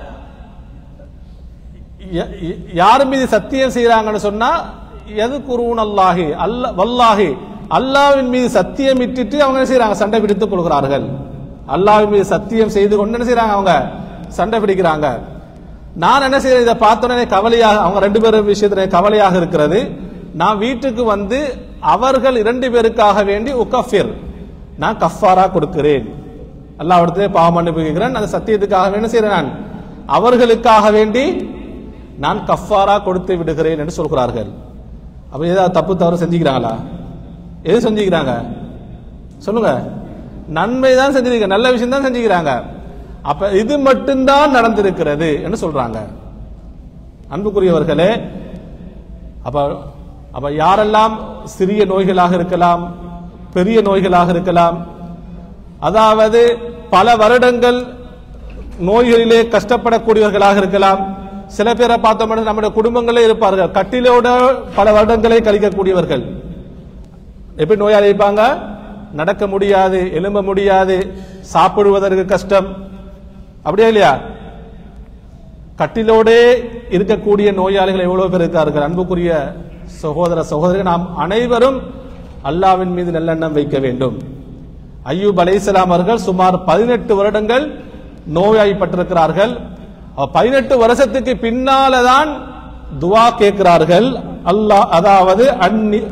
யார் மீது சத்தியம் செய்யறாங்கன்னு சொன்னா, எது குருன் அல்லாஹி அல்ல வல்லாஹி, அல்லாஹ்வின் மீது சத்தியம் இட்டுட்டு அவங்க என்ன செய்யறாங்க? சண்டை பிடித்துக் கொள்கிறார்கள். அல்லாஹ்வின் மீது சத்தியம் செய்து கொண்டு என்ன செய்யறாங்க? அவங்க சண்டை பிடிக்கிறாங்க. நான் என்ன செய்யறேன்? இதை பார்த்தோன்னே கவலையாக, அவங்க ரெண்டு பேரும் விஷயத்துல கவலையாக இருக்கிறது. நான் வீட்டுக்கு வந்து அவர்கள் இரண்டு பேருக்காக வேண்டி உக்கஃபிர், நான் கஃபாரா கொடுக்கிறேன், அல்லாஹ்விடத்திலே பாவ மன்னிப்பு கேட்கிறேன். அந்த சத்தியத்துக்காக என்ன செய்யறேன்? நான் அவர்களுக்காக வேண்டி நான் கஃபாரா கொடுத்து விடுகிறேன் என்று சொல்கிறார்கள். அப்ப ஏதாவது தப்பு தவறு செஞ்சுக்கிறாங்களா? எது செஞ்சுக்கிறாங்க? சொல்லுங்க. நன்மை தான் செஞ்சிருக்க, நல்ல விஷயம் தான் செஞ்சுக்கிறாங்க. அப்ப இது மட்டும்தான் நடந்திருக்கிறது என்று சொல்றாங்க. அன்புக்குரியவர்களே, அப்ப அப்ப யாரெல்லாம் சிறிய நோய்களாக இருக்கலாம், பெரிய நோய்களாக இருக்கலாம், அதாவது பல வருடங்கள் நோய்களிலே கஷ்டப்படக்கூடியவர்களாக இருக்கலாம். சில பேரை பார்த்தோம்னா நம்முடைய குடும்பங்களே இருப்பார்கள், கட்டிலோட பல வருடங்களை கழிக்கக்கூடியவர்கள். எப்படி நோயாளி இருப்பாங்க? நடக்க முடியாது, எழும்ப முடியாது, சாப்பிடுவதற்கு கஷ்டம், அப்படியா இல்லையா? கட்டிலோடே இருக்கக்கூடிய நோயாளிகள் எவ்வளவு பேர் இருக்கார்கள். அன்புக்குரிய சகோதர சகோதரிகள், நாம் அனைவரும் அல்லாஹ்வின் மீது நல்லெண்ணம் வைக்க வேண்டும். அய்யூப் அலைஹிஸ்ஸலாம் அவர்கள் சுமார் பதினெட்டு வருடங்கள் நோயாய்ப்பட்டிருக்கிறார்கள். பதினெட்டு வருஷத்துக்கு பின்னால்தான் துவா கேட்கிறார்கள். அல்லாஹ், அதாவது அன்னி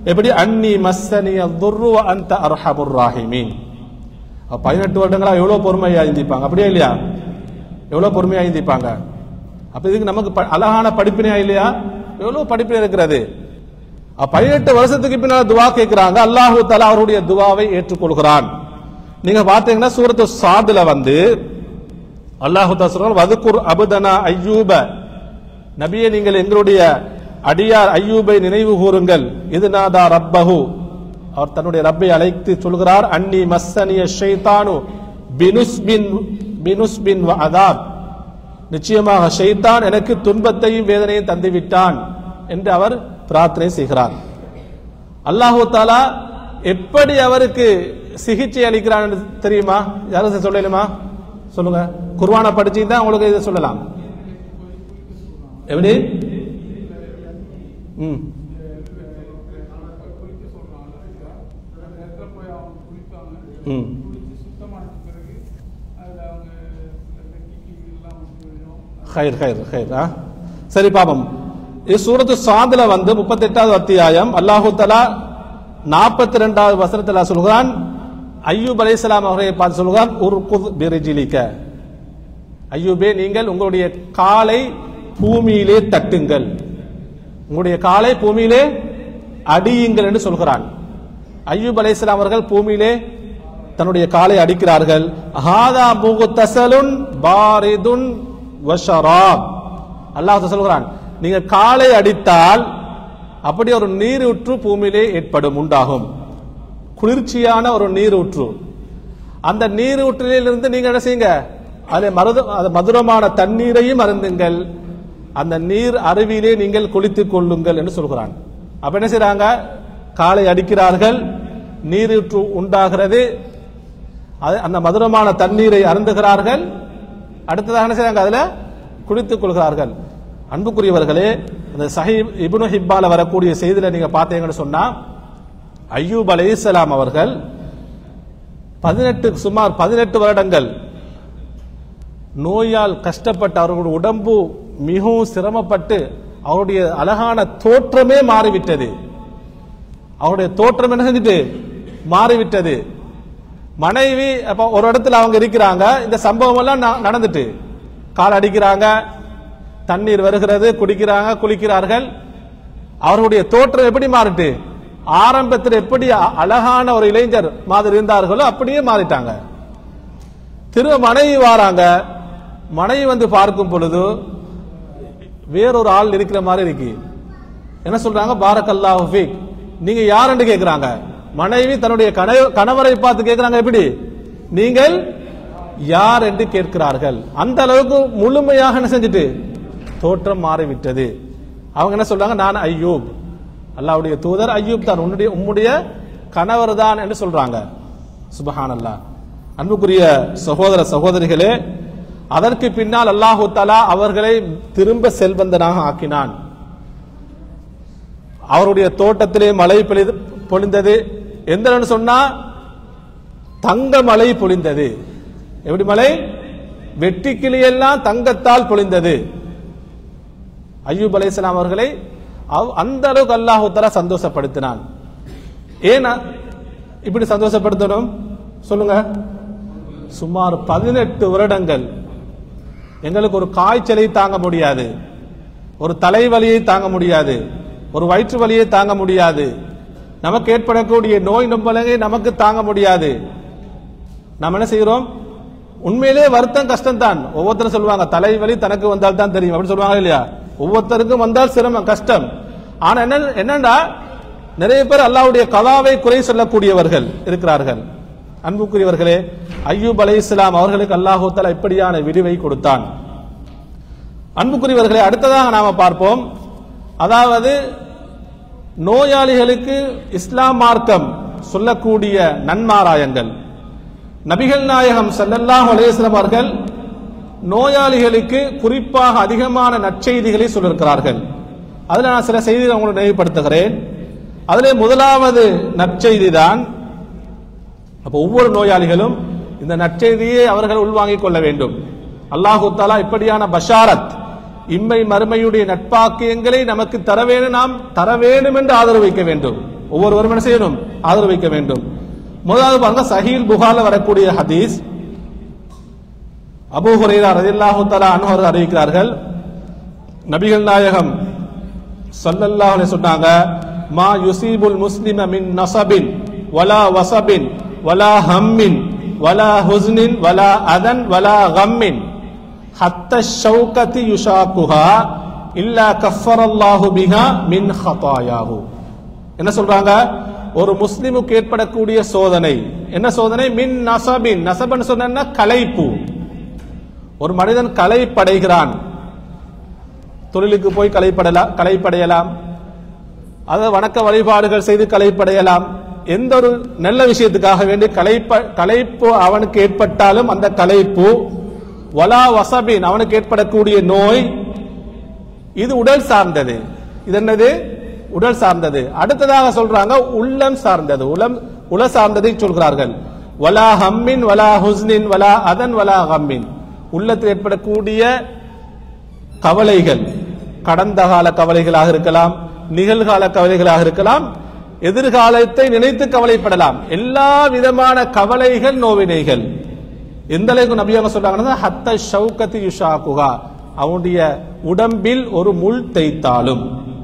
எப்படி அன்னி மஸ்ஸனிய துர்ரு வ அன்த அர்ஹமுர் ராஹிமீன். பதினெட்டு வருடங்களா எவ்வளவு பொறுமையா இருந்திப்பாங்க, அப்படியே இல்லையா? எவ்வளவு பொறுமையா இருந்திப்பாங்க. அப்ப இதுக்கு நமக்கு அழகான படிப்பினையா இல்லையா? எவ்வளவு படிப்பினை இருக்கிறது. பதினெட்டு வருஷத்துக்கு பின்னால் துவா கேட்கிறாங்க, அல்லாஹு தஆலா அவருடைய துவாவை ஏற்றுக்கொள்கிறான். நீங்க பாத்தீங்கன்னா சூரத்து சாதுல வந்து அல்லாஹு தஆலா சொல்றார், வதுகுர் அபதனா அய்யூப, நபியே நீங்கள் எங்களுடைய அடியார் அய்யூபை நினைவு கூறுங்கள். இது நாதா ரப்பஹு, அவர் தன்னுடைய ரப்பை அழைத்து சொல்கிறார், அன்னி மஸ்ஸனிய ஷைத்தானு பினுஸ்பின் பினுஸ்பின் வ அதாப், நிச்சயமாக ஷைத்தான் எனக்கு துன்பத்தையும் வேதனையும் தந்து விட்டான் என்று அவர் பிரார்த்தனை செய்கிறார். அல்லாஹு தஆலா எப்படி அவருக்கு சிகிச்சை அளிக்கிறான் தெரியுமா? யாரும் சொல்லலுமா? சொல்லுங்க. குர்ஆனை படிச்சீங்கன்னா உங்களுக்கு இதை சொல்லலாம். எப்படி? ம் ம் ஹைர் ஹைர் ஹைர் ஆ சரி பாபம். இது சூரத்து சாதுல வந்து முப்பத்தி எட்டாவது அத்தியாயம் அல்லாஹு தஆலா நாற்பத்தி ரெண்டாவது வசனத்துல சொல்கிறான், அய்யூப் அலைஹிஸ்ஸலாம் அவர்களை பார்த்து சொல்கிறான், உர்குத் பிரிஜிலிக, அய்யூபே நீங்கள் உங்களுடைய காலை பூமியிலே தட்டுங்கள், உங்களுடைய காலை பூமியிலே அடியுங்கள் என்று சொல்கிறான். அய்யூப் அலைஹிஸ்ஸலாம் அவர்கள் பூமியிலே தன்னுடைய காலை அடிக்கிறார்கள். ஹாதா முக்தஸலுன் பாரிதுன் வஷராப், அல்லாஹ் சொல்கிறான், நீங்க காலை அடித்தால் அப்படி ஒரு நீரூற்று பூமியிலே ஏற்படும், உண்டாகும், குளிர்ச்சியான ஒரு நீரூற்று. அந்த நீரூற்றிலிருந்து நீங்க என்ன செய்யுங்க, அதில் மருத மதுரமான தண்ணீரையும் அருந்துங்கள், அந்த நீர் அருவியிலே நீங்கள் குளித்துக் கொள்ளுங்கள் என்று சொல்கிறான். அப்ப என்ன செய்யறாங்க, காலை அடிக்கிறார்கள், நீரூற்று உண்டாகிறது, அந்த மதுரமான தண்ணீரை அருந்துகிறார்கள், அடுத்ததாக என்ன செய்யறாங்க, அதுல குளித்துக் கொள்கிறார்கள். அன்புக்குரியவர்களே, அந்த சஹீஹ் இப்னு ஹிப்பால வரக்கூடிய செய்தியில நீங்க பார்த்தீங்கன்னு சொன்னா, அய்யூப் அலைஹிஸ்ஸலாம் அவர்கள் பதினெட்டு சுமார் பதினெட்டு வருடங்கள் நோயால் கஷ்டப்பட்டு அவர்களுடைய உடம்பு மிகவும் சிரமப்பட்டு அவருடைய அழகான தோற்றமே மாறிவிட்டது. அவருடைய தோற்றம் என்ன செஞ்சுட்டு மாறிவிட்டது. மனைவி அப்ப ஒரு இடத்துல அவங்க இருக்கிறாங்க, இந்த சம்பவம் எல்லாம் நடந்துட்டு, கால் அடிக்கிறாங்க, தண்ணீர் வருகிறது, குடிக்கிறாங்க, குளிக்கிறார்கள். அவருடைய தோற்றம் எப்படி மாறிட்டு, ஆரம்பத்தில் எப்படி அழகான ஒரு இளைஞர் மாதிரி இருந்தார்களோ அப்படியே மாறிட்டாங்க. திரு மனைவி வாராங்க, மனைவி வந்து பார்க்கும் பொழுது வேறொரு ஆள் இருக்கிற மாதிரி இருக்கு. என்ன சொல்றாங்க, பாரக்கல்லாஹு ஃபீக், நீங்க யார் என்று கேட்கிறாங்க. மனைவி தன்னுடைய கணவரை பார்த்து கேட்கிறாங்க, எப்படி நீங்கள் யார் என்று கேட்கிறார்கள். அந்த அளவுக்கு முழுமையாக என்ன செஞ்சுட்டு தோற்றம் மாறிவிட்டது. அவங்க என்ன சொல்றாங்க, நான் அய்யூப், அல்லாஹ்வுடைய தூதர் அய்யூப் தான், உன்னுடைய உம்முடைய கணவர் தான் என்று சொல்றாங்க. சுப்ஹானல்லாஹ். அன்புக்குரிய சகோதர சகோதரிகளே, அதற்கு பின்னால் அல்லாஹு தஆலா அவர்களை திரும்ப செல்வந்தனாக ஆக்கினான். அவருடைய தோட்டத்திலே மழை பொழிந்தது. எந்த சொன்னா தங்க மழை பொழிந்தது. எப்படி மழை? வெட்டி கிளியெல்லாம் தங்கத்தால் பொழிந்தது. அய்யூப் அலைஹிஸ்ஸலாம் அவர்களை அந்த அளவுக்கு அல்லாஹு தஆலா சந்தோஷப்படுத்தினான். ஏன் இப்படி சந்தோஷப்படுத்தணும் சொல்லுங்க. சுமார் பதினெட்டு வருடங்கள் எங்களுக்கு ஒரு காய்ச்சலை தாங்க முடியாது, ஒரு தலைவலியை தாங்க முடியாது, ஒரு வயிற்று வலியை தாங்க முடியாது, நமக்கு ஏற்படக்கூடிய நோய் நொம்பலங்கை நமக்கு தாங்க முடியாது. நம்ம என்ன செய்கிறோம், உண்மையிலே வருத்தம் கஷ்டம் தான். ஒவ்வொருத்தரும் சொல்லுவாங்க தலைவலி தனக்கு வந்தால் தான் தெரியும், அப்படி சொல்லுவாங்க இல்லையா? ஒவ்வொருத்தருக்கும் வந்தால் சிரமம் கஷ்டம். ஆனா என்ன என்னண்டா நிறைய பேர் அல்லாஹ்வுடைய கலாவை குறை சொல்லக்கூடியவர்கள் இருக்கிறார்கள். அன்புக்குரியவர்களே, அய்யூப் அலைஹிஸ்ஸலாம் அவர்களுக்கு அல்லாஹ் தஆலா இப்படியான விடுவை கொடுத்தான். அன்புக்குரியவர்களே, அடுத்ததாக நாம பார்ப்போம், அதாவது நோயாளிகளுக்கு இஸ்லாம் மார்க்கம் சொல்லக்கூடிய நன்மாராயங்கள். நபிகள் நாயகம் ஸல்லல்லாஹு அலைஹி வஸல்லம் அவர்கள் நோயாளிகளுக்கு குறிப்பாக அதிகமான நற்செய்திகளை சொல்லியிருக்கிறார்கள். அதில் நான் சில செய்திகளை உங்களுக்கு நினைவுபடுத்துகிறேன். அதிலே முதலாவது நற்செய்தி தான், அப்போ ஒவ்வொரு நோயாளிகளும் இந்த நற்செய்தியை அவர்கள் உள்வாங்கிக் கொள்ள வேண்டும். அல்லாஹு தஆலா இப்படியான பஷாரத், இம்மை மறுமையுடைய நட்பாக்கியங்களை நமக்கு தர வேண்டும், நாம் தர வேண்டும் என்று ஆதரவு வைக்க வேண்டும். ஒவ்வொருவரும் என்ன செய்யணும்? ஆதரவு வைக்க வேண்டும். முதலாவது பாருங்க, சஹீல் புகாரில் வரக்கூடிய ஹதீஸ். அபூ ஹுரைரா ரலியல்லாஹு தஆலா அன்ஹு அவர்கள் அறிவிக்கிறார்கள், நபிகள் நாயகம் ஸல்லல்லாஹு அலைஹி சொன்னாங்க, மா யுஸீபுல் முஸ்லிம மின் நஸபின் வலா வஸபின் வலா ஹம்மின் வலா ஹுஸ்னின் வலா அதன் வலா கம்மின் ஹத்த ஷௌகதி யுஷாக்குஹா இல்லா கஃபரல்லாஹு பிஹா மின் ஹதாயாஹு. என்ன சொல்றாங்க? ஒரு முஸ்லிமுக்கு ஏற்படக்கூடிய சோதனை என்ன சோதனை? மின் நஸபின். நஸபன் சொன்னா களைப்பு. ஒரு மனிதன் களைப்படைகிறான். தொழிலுக்கு போய் களைப்படலாம் களைப்படையலாம் அதாவது வணக்க வழிபாடுகள் செய்து களைப்படையலாம். எந்த ஒரு நல்ல விஷயத்துக்காக வேண்டி களைப்ப களைப்பு அவனுக்கு ஏற்பட்டாலும் அந்த களைப்பு வலா வசபின் அவனுக்கு ஏற்படக்கூடிய நோய் இது உடல் சார்ந்தது. இது என்னது? உடல் சார்ந்தது. அடுத்ததாக சொல்றாங்க உள்ளம் சார்ந்தது. உளம் உல சார்ந்ததை சொல்கிறார்கள். வலா ஹம்மின் வலா ஹுஸ்னின் வலா அதன் வலா கம்மின். உள்ளத்தில் ஏற்படக்கூடிய கவலைகள் கடந்த கால கவலைகளாக இருக்கலாம், நிகழ்கால கவலைகளாக இருக்கலாம், எதிர்காலத்தை நினைத்து கவலைப்படலாம். எல்லா விதமான கவலைகள் நோவினைகள் எந்த அளவுக்கு நபியாக சொல்றாங்கன்னா ஹத்த ஷௌகதி யுஷாக்குஹா அவனுடைய உடம்பில் ஒரு முள் தைத்தாலும்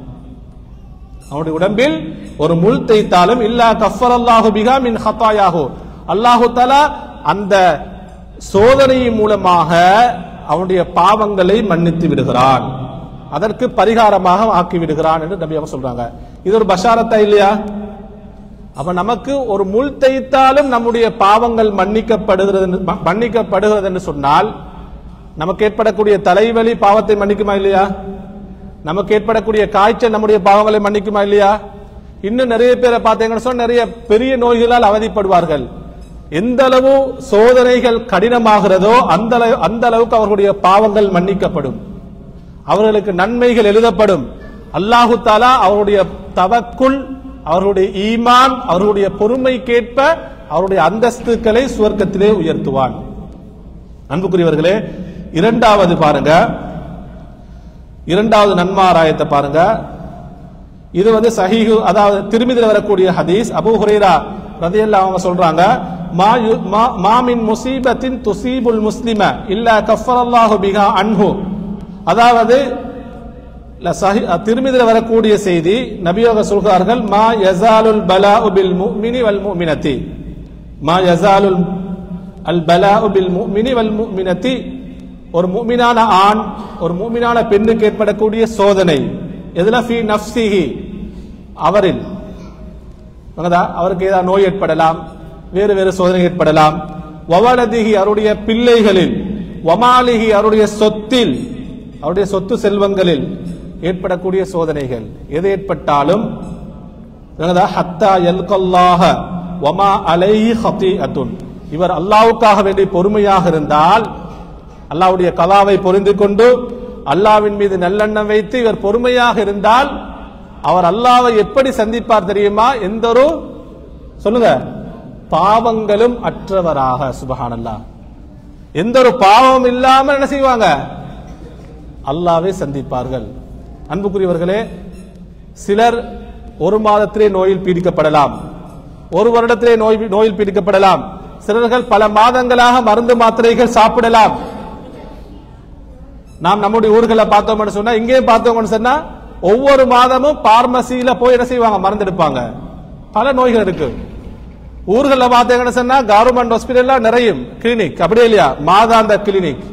அவனுடைய உடம்பில் ஒரு முள் தைத்தாலும் இல்லா கஃபரல்லாஹு பிஹா மின் ஹதாயாஹு அல்லாஹு தஆலா அந்த சோதனையின் மூலமாக அவனுடைய பாவங்களை மன்னித்து விடுகிறான், அதற்கு பரிகாரமாக ஆக்கி விடுகிறான் என்று நபியாக சொல்றாங்க. இது ஒரு பஷாரத்தா இல்லையா? அப்ப நமக்கு ஒரு முள் தைத்தாலும் நம்முடைய பாவங்கள் மன்னிக்கப்படுகிறது மன்னிக்கப்படுகிறது என்று சொன்னால் நமக்கு ஏற்படக்கூடிய தலைவலி பாவத்தை மன்னிக்குமா இல்லையா? நமக்கு ஏற்படக்கூடிய காய்ச்சல் நம்முடைய பாவங்களை மன்னிக்குமா இல்லையா? இன்னும் நிறைய பேரை பார்த்தீங்கன்னு சொன்னா நிறைய பெரிய நோய்களால் அவதிப்படுவார்கள். எந்த அளவு சோதனைகள் கடினமாகிறதோ அந்த அந்த அளவுக்கு அவர்களுடைய பாவங்கள் மன்னிக்கப்படும், அவர்களுக்கு நன்மைகள் எழுதப்படும். அல்லாஹு தஆலா அவருடைய தவக்குல், அவருடைய ஈமான், அவருடைய பொறுமைக்கேற்ப அவருடைய அந்தஸ்துக்களை சுவர்க்கத்திலே உயர்த்துவான். அன்புக்குரியவர்களே, இரண்டாவது பாருங்க, இரண்டாவது நன்மாராயத்தை பாருங்க. இது வந்து சஹீஹு அதாவது திருமிதில வரக்கூடிய ஹதீஸ். அபூ ஹுரைரா ரலியல்லாஹு அன்ஹு சொல்றாங்க, மா மின் முஸீபத்தின் துஸீபுல் முஸ்லிம இல்லா கஃபரல்லாஹு பிஹா அன்ஹு. அதாவது திருமிதில வரக்கூடிய செய்தி, நபியாக சொல்கிறார்கள், மா யஸாலுல் பலாஉ பில் முஃமினி வல் முஃமினத்தி மா யஸாலுல் அல் பலாஉ பில் முஃமினி வல் முஃமினத்தி. ஒரு முஃமினான ஆண் ஒரு முஃமினான பெண்ணுக்கு ஏற்படக்கூடிய சோதனை எதுல? ஃபீ நஃப்ஸிஹி அவரில் அவருக்கு ஏதாவது நோய் ஏற்படலாம், வேறு வேறு சோதனை ஏற்படலாம். வவலதிஹி அவருடைய பிள்ளைகளில், வமாலிஹி அவருடைய சொத்தில், அவருடைய சொத்து செல்வங்களில் ஏற்படக்கூடிய சோதனைகள் எது ஏற்பட்டாலும் ஹத்தா யல்கல்லாஹ வமா அலைஹி ஹதீஅத்துன். இவர் அல்லாஹ்வுக்காக வேண்டி பொறுமையாக இருந்தால், அல்லாஹ்வுடைய கலாவை பொருந்து கொண்டு அல்லாஹ்வின் மீது நல்லெண்ணம் வைத்து இவர் பொறுமையாக இருந்தால் அவர் அல்லாஹ்வை எப்படி சந்திப்பார் தெரியுமா? எந்த ஒரு சொல்லுங்க பாவங்களும் அற்றவராக. சுப்ஹானல்லாஹ். எந்த ஒரு பாவம் இல்லாமல் என்ன செய்வாங்க? அல்லாஹ்வை சந்திப்பார்கள். அன்புக்குரியவர்களே, சிலர் ஒரு மாதத்திலே நோயில் பீடிக்கப்படலாம், ஒரு வருடத்திலே நோய் நோயில் பீடிக்கப்படலாம். சிலர்கள் பல மாதங்களாக மருந்து மாத்திரைகள் சாப்பிடலாம். நாம் நம்முடைய ஊர்களை பார்த்தோம்னு சொன்னா, இங்கேயும் பார்த்தோம்னு சொன்னா ஒவ்வொரு மாதமும் பார்மசியில போய் என்ன செய்வாங்க? மருந்து எடுப்பாங்க. பல நோய்கள் இருக்கு. ஊர்களில் பார்த்தீங்கன்னு சொன்னா கவர்மெண்ட் ஹாஸ்பிட்டல்ல நிறையும் கிளினிக், அப்படியே இல்லையா? மாதாந்த கிளினிக்.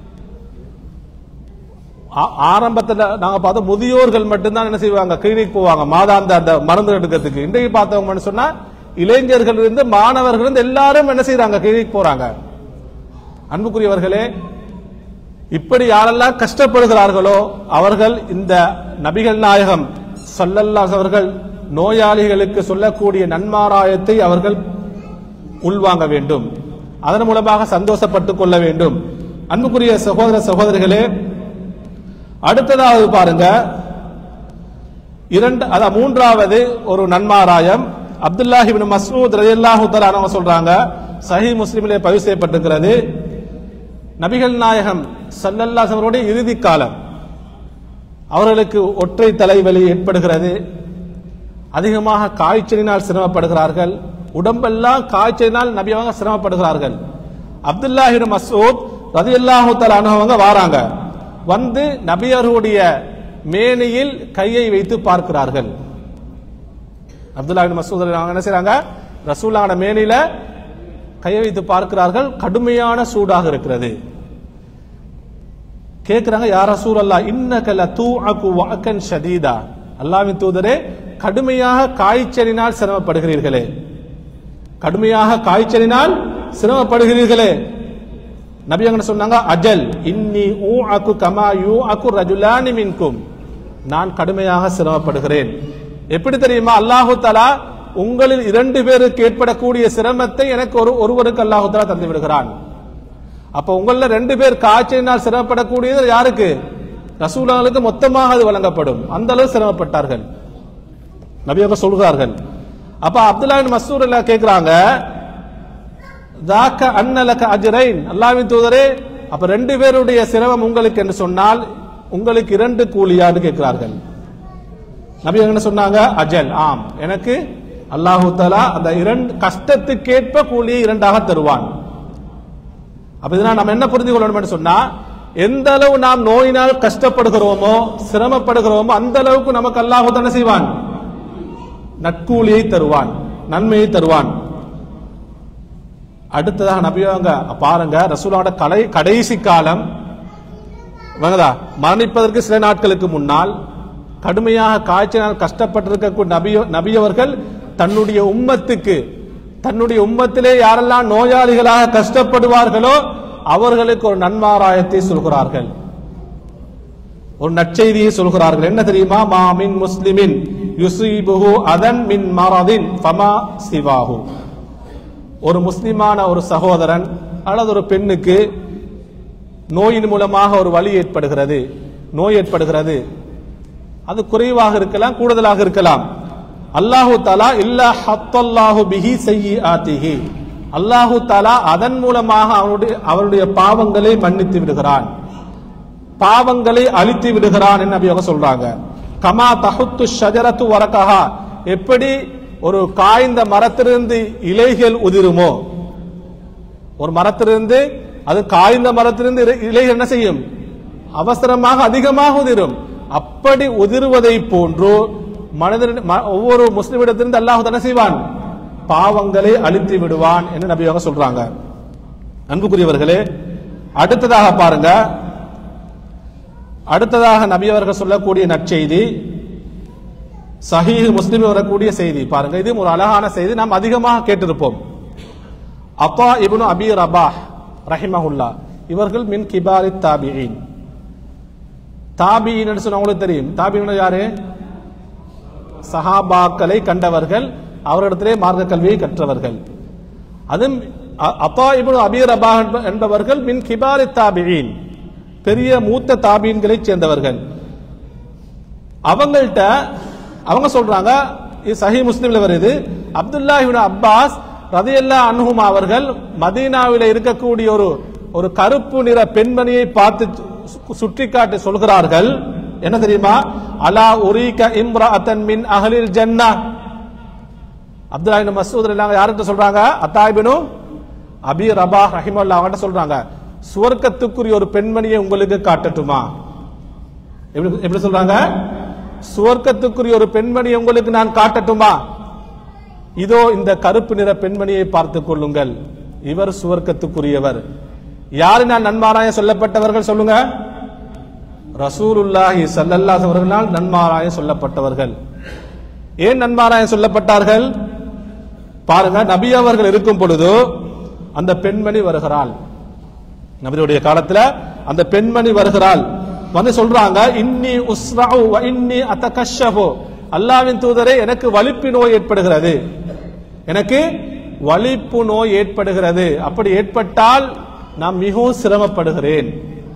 ஆரம்பத்தில் நாங்க பார்த்தோம் முதியோர்கள் மட்டும்தான் என்ன செய்வாங்க? கிளினிக் போவாங்க மாதாந்த அந்த மருந்து எடுக்கிறதுக்கு. இன்றைக்கு பார்த்தவங்கன்னு சொன்னா இளைஞர்கள் இருந்து மாணவர்கள் இருந்து எல்லாரும் என்ன செய்யறாங்க? கிளினிக் போறாங்க. அன்புக்குரியவர்களே, இப்படி யாரெல்லாம் கஷ்டப்படுகிறார்களோ அவர்கள் இந்த நபிகள் நாயகம் ஸல்லல்லாஹு அலைஹி அவர்கள் நோயாளிகளுக்கு சொல்லக்கூடிய நன்மாராயத்தை அவர்கள் உள்வாங்க வேண்டும், அதன் மூலமாக சந்தோஷப்பட்டுக் கொள்ள வேண்டும். அன்புக்குரிய சகோதர சகோதரிகளே, அடுத்ததாவது பாருங்க, இரண்டு அதாவது மூன்றாவது ஒரு நன்மாராயம். அப்துல்லாஹ் இப்னு மஸ்ஊத் ரலியல்லாஹு தஆலா அன்ஹு சொல்றாங்க, சஹீஹ் முஸ்லிமிலே பதிவு செய்யப்பட்டிருக்கிறது, நபிகள் நாயகம் ஸல்லல்லாஹு அலைஹி அவருடைய இறுதி காலம், அவர்களுக்கு ஒற்றை தலைவலி ஏற்படுகிறது. அதிகமாக காய்ச்சலினால் சிரமப்படுகிறார்கள், உடம்பெல்லாம் காய்ச்சலினால் நபி அவங்க சிரமப்படுகிறார்கள். அப்துல்லாஹ் இப்னு மஸ்ஊத் ரலியல்லாஹு தஆலா அன்ஹு அவங்க வராங்க, வந்து நபி அவர்களுடைய மேனியில் கையை வைத்து பார்க்கிறார்கள். அப்துல்லாஹ் இப்னு மஸ்ஊத் என்ன செய்றாங்க, ரசூலுல்லாஹோட மேனில கையை வைத்து பார்க்கிறார்கள். கடுமையான சூடாக இருக்கிறது. கேட்கிறாங்க, யா ரசூலல்லாஹ் இன்னக லதூஅகு வஅகன் ஷதீதா, அல்லாஹ்வின் தூதரே கடுமையாக காய்ச்சலினால் சிரமப்படுகிறீர்களே, கடுமையாக காய்ச்சலினால் சிரமப்படுகிறீர்களே. நபி அவங்க சொன்னாங்க, அஜல் இன்னி ஊஅகு கமா யூஅகு ரஜுலானி மின்கும், நான் கடுமையாக சிரமப்படுகிறேன். எப்படி தெரியுமா, அல்லாஹு தஆலா உங்களில் இரண்டு பேருக்கு ஏற்படக்கூடிய சிரமத்தை எனக்கு ஒரு ஒருவருக்கு அல்லாஹு தஆலா தந்து விடுகிறான். அப்ப உங்கள ரெண்டு பேர் காய்ச்சலினால் சிரமப்படக்கூடியது யாருக்கு, ரசூலுல்லாஹ்வுக்கு மொத்தமாக அது வழங்கப்படும். அந்த அளவு சிரமப்பட்டார்கள் நபி அவங்க சொல்கிறார்கள். அப்ப அப்துல்லாஹ் இப்னு மஸ்ஊத் கேட்கிறாங்க, ذاك ان لك اجرين, அல்லாஹ்வின் தூதரே அப்ப ரெண்டு பேருடைய சிரமம் உங்களுக்கு என்று சொன்னால் உங்களுக்கு இரண்டு கூலியான்னு கேட்கிறார்கள். நபி என்ன சொன்னாங்க, அஜல் ஆம், எனக்கு அல்லாஹு தஆலா அந்த இரண்டு கஷ்டத்துக்கேற்ப கூலியை இரண்டாக தருவான். அப்ப இதனால் நம்ம என்ன புரிந்து கொள்ளணும் சொன்னா, எந்த அளவு நாம் நோயினால் கஷ்டப்படுகிறோமோ சிரமப்படுகிறோமோ அந்த அளவுக்கு நமக்கு அல்லாஹு தஆலா செய்வான், நற்கூலியை தருவான், நன்மையை தருவான். அடுத்ததாக நபியவங்க பாருங்க, ரசூலோட கடை கடைசி காலம் மரணிப்பதற்கு சில நாட்களுக்கு முன்னால் கடுமையாக காய்ச்சலால் கஷ்டப்பட்டிருக்கக்கூடிய நபிய நபியவர்கள் தன்னுடைய உம்மத்துக்கு, தன்னுடைய உம்மத்திலே யாரெல்லாம் நோயாளிகளாக கஷ்டப்படுவார்களோ அவர்களுக்கு ஒரு நன்மாராயத்தை சொல்கிறார்கள், ஒரு நற்செய்தியை சொல்கிறார்கள். என்ன தெரியுமா, மாமின் முஸ்லிமின் யுஸீபுஹு அதன் மின் மரதின் ஃபமா சிவாஹு, ஒரு முஸ்லிமான ஒரு சகோதரன் அல்லது ஒரு பெண்ணுக்கு நோயின் மூலமாக ஒரு வலி ஏற்படுகிறது, நோய் ஏற்படுகிறது, அது குறைவாக இருக்கலாம் கூடுதலாக இருக்கலாம். அல்லாஹு தஆலா இல்லா ஹத்தல்லாஹு பிஹி ஸய்யிஆத்திஹி, அல்லாஹு தஆலா அதன் மூலமாக அவருடைய அவருடைய பாவங்களை மன்னித்து விடுகிறான், பாவங்களை அழித்து விடுகிறான் என்று நபி அவங்க சொல்றாங்க. கமா தஹுத்து ஷஜரத்து வரகஹா, எப்படி ஒரு காய்ந்த மரத்திலிருந்து இலைகள் உதிருமோ, ஒரு மரத்திலிருந்து அது காய்ந்த மரத்திலிருந்து இலைகள் என்ன செய்யும், அவசரமாக அதிகமாக உதிரும். அப்படி உதிர்வதை போன்று மனிதன் ஒவ்வொரு முஸ்லிமிடத்திலிருந்து அல்லாஹ் என்ன செய்வான், பாவங்களை அழித்து விடுவான் என்று நபி அவங்க சொல்றாங்க. அன்புக்குரியவர்களே, அடுத்ததாக பாருங்க, அடுத்ததாக நபி அவர்கள் சொல்லக்கூடிய நற்செய்தி சஹீஹ் முஸ்லிமில் வரக்கூடிய செய்தி பாருங்க. இது ஒரு அழகான செய்தி, நாம் அதிகமாக கேட்டிருப்போம். அத்தா இப்னு அபி ரபாஹ் ரஹிமஹுல்லா இவர்கள் மின் கிபாரி தாபிஈன், தாபிஈன் என்று சொன்னா உங்களுக்கு தெரியும், தாபிஈன் யாரு, சஹாபாக்களை கண்டவர்கள், அவரிடத்திலே மார்க்க கல்வியை கற்றவர்கள். அதுவும் அத்தா இப்னு அபி ரபாஹ் என்பவர்கள் மின் கிபாரி தாபிஈன், பெரிய மூத்த தாபீன்களை சேர்ந்தவர்கள். அவங்கள்ட்ட அவங்க சொல்றாங்க, இது சஹீஹ் முஸ்லிம்ல வருது, அப்துல்லாஹ் இப்னு அப்பாஸ் ரலியல்லாஹு அன்ஹுமா அவர்கள் மதீனாவில் இருக்கக்கூடிய ஒரு ஒரு கருப்பு நிற பெண்மணியை பார்த்து சுற்றி காட்டி சொல்கிறார்கள், என்ன தெரியுமா, அலா உரீக இம்ரஅத்தன் மின் அஹ்லில் ஜன்னah. அப்துல்லாஹ் இப்னு மஸ்ஊத் ரலியல்லாஹு யார்கிட்ட சொல்றாங்க, அத்தா இப்னு அபி ரபாஹ் ரஹிமஹுல்லாஹ் அவங்கள்ட்ட சொல்றாங்க, சுவர்க்கத்துக்குரிய ஒரு பெண்மணியை உங்களுக்கு காட்டட்டுமா. எப்படி சொல்றாங்க, சுவர்க்கத்துக்குரிய ஒரு பெண்மணியை உங்களுக்கு நான் காட்டட்டுமா, இதோ இந்த கருப்பு நிற பெண்மணியை பார்த்துக் கொள்ளுங்கள், இவர் சுவர்க்கத்துக்குரியவர். யாரு நான் நன்மாராய சொல்லப்பட்டவர்கள் சொல்லுங்க, ரசூலுல்லாஹி ஸல்லல்லாஹு அலைஹி அவர்களால் நன்மாராய சொல்லப்பட்டவர்கள். ஏன் நன்மாராய சொல்லப்பட்டார்கள் பாருங்க, நபி அவர்கள் இருக்கும் பொழுது அந்த பெண்மணி வருகிறாள், நபியுடைய காலத்துல அந்த பெண்மணி வருகிறாள், வந்து சொல்றாங்க, இன்னி உஸ்ரஉ வ இன்னி அத்தகஷஃபு, அல்லாஹ்வின் தூதரே எனக்கு வலிப்பு நோய் ஏற்படுகிறது, எனக்கு வலிப்பு நோய் ஏற்படுகிறது, அப்படி ஏற்பட்டால் நான் மிகவும் சிரமப்படுகிறேன்,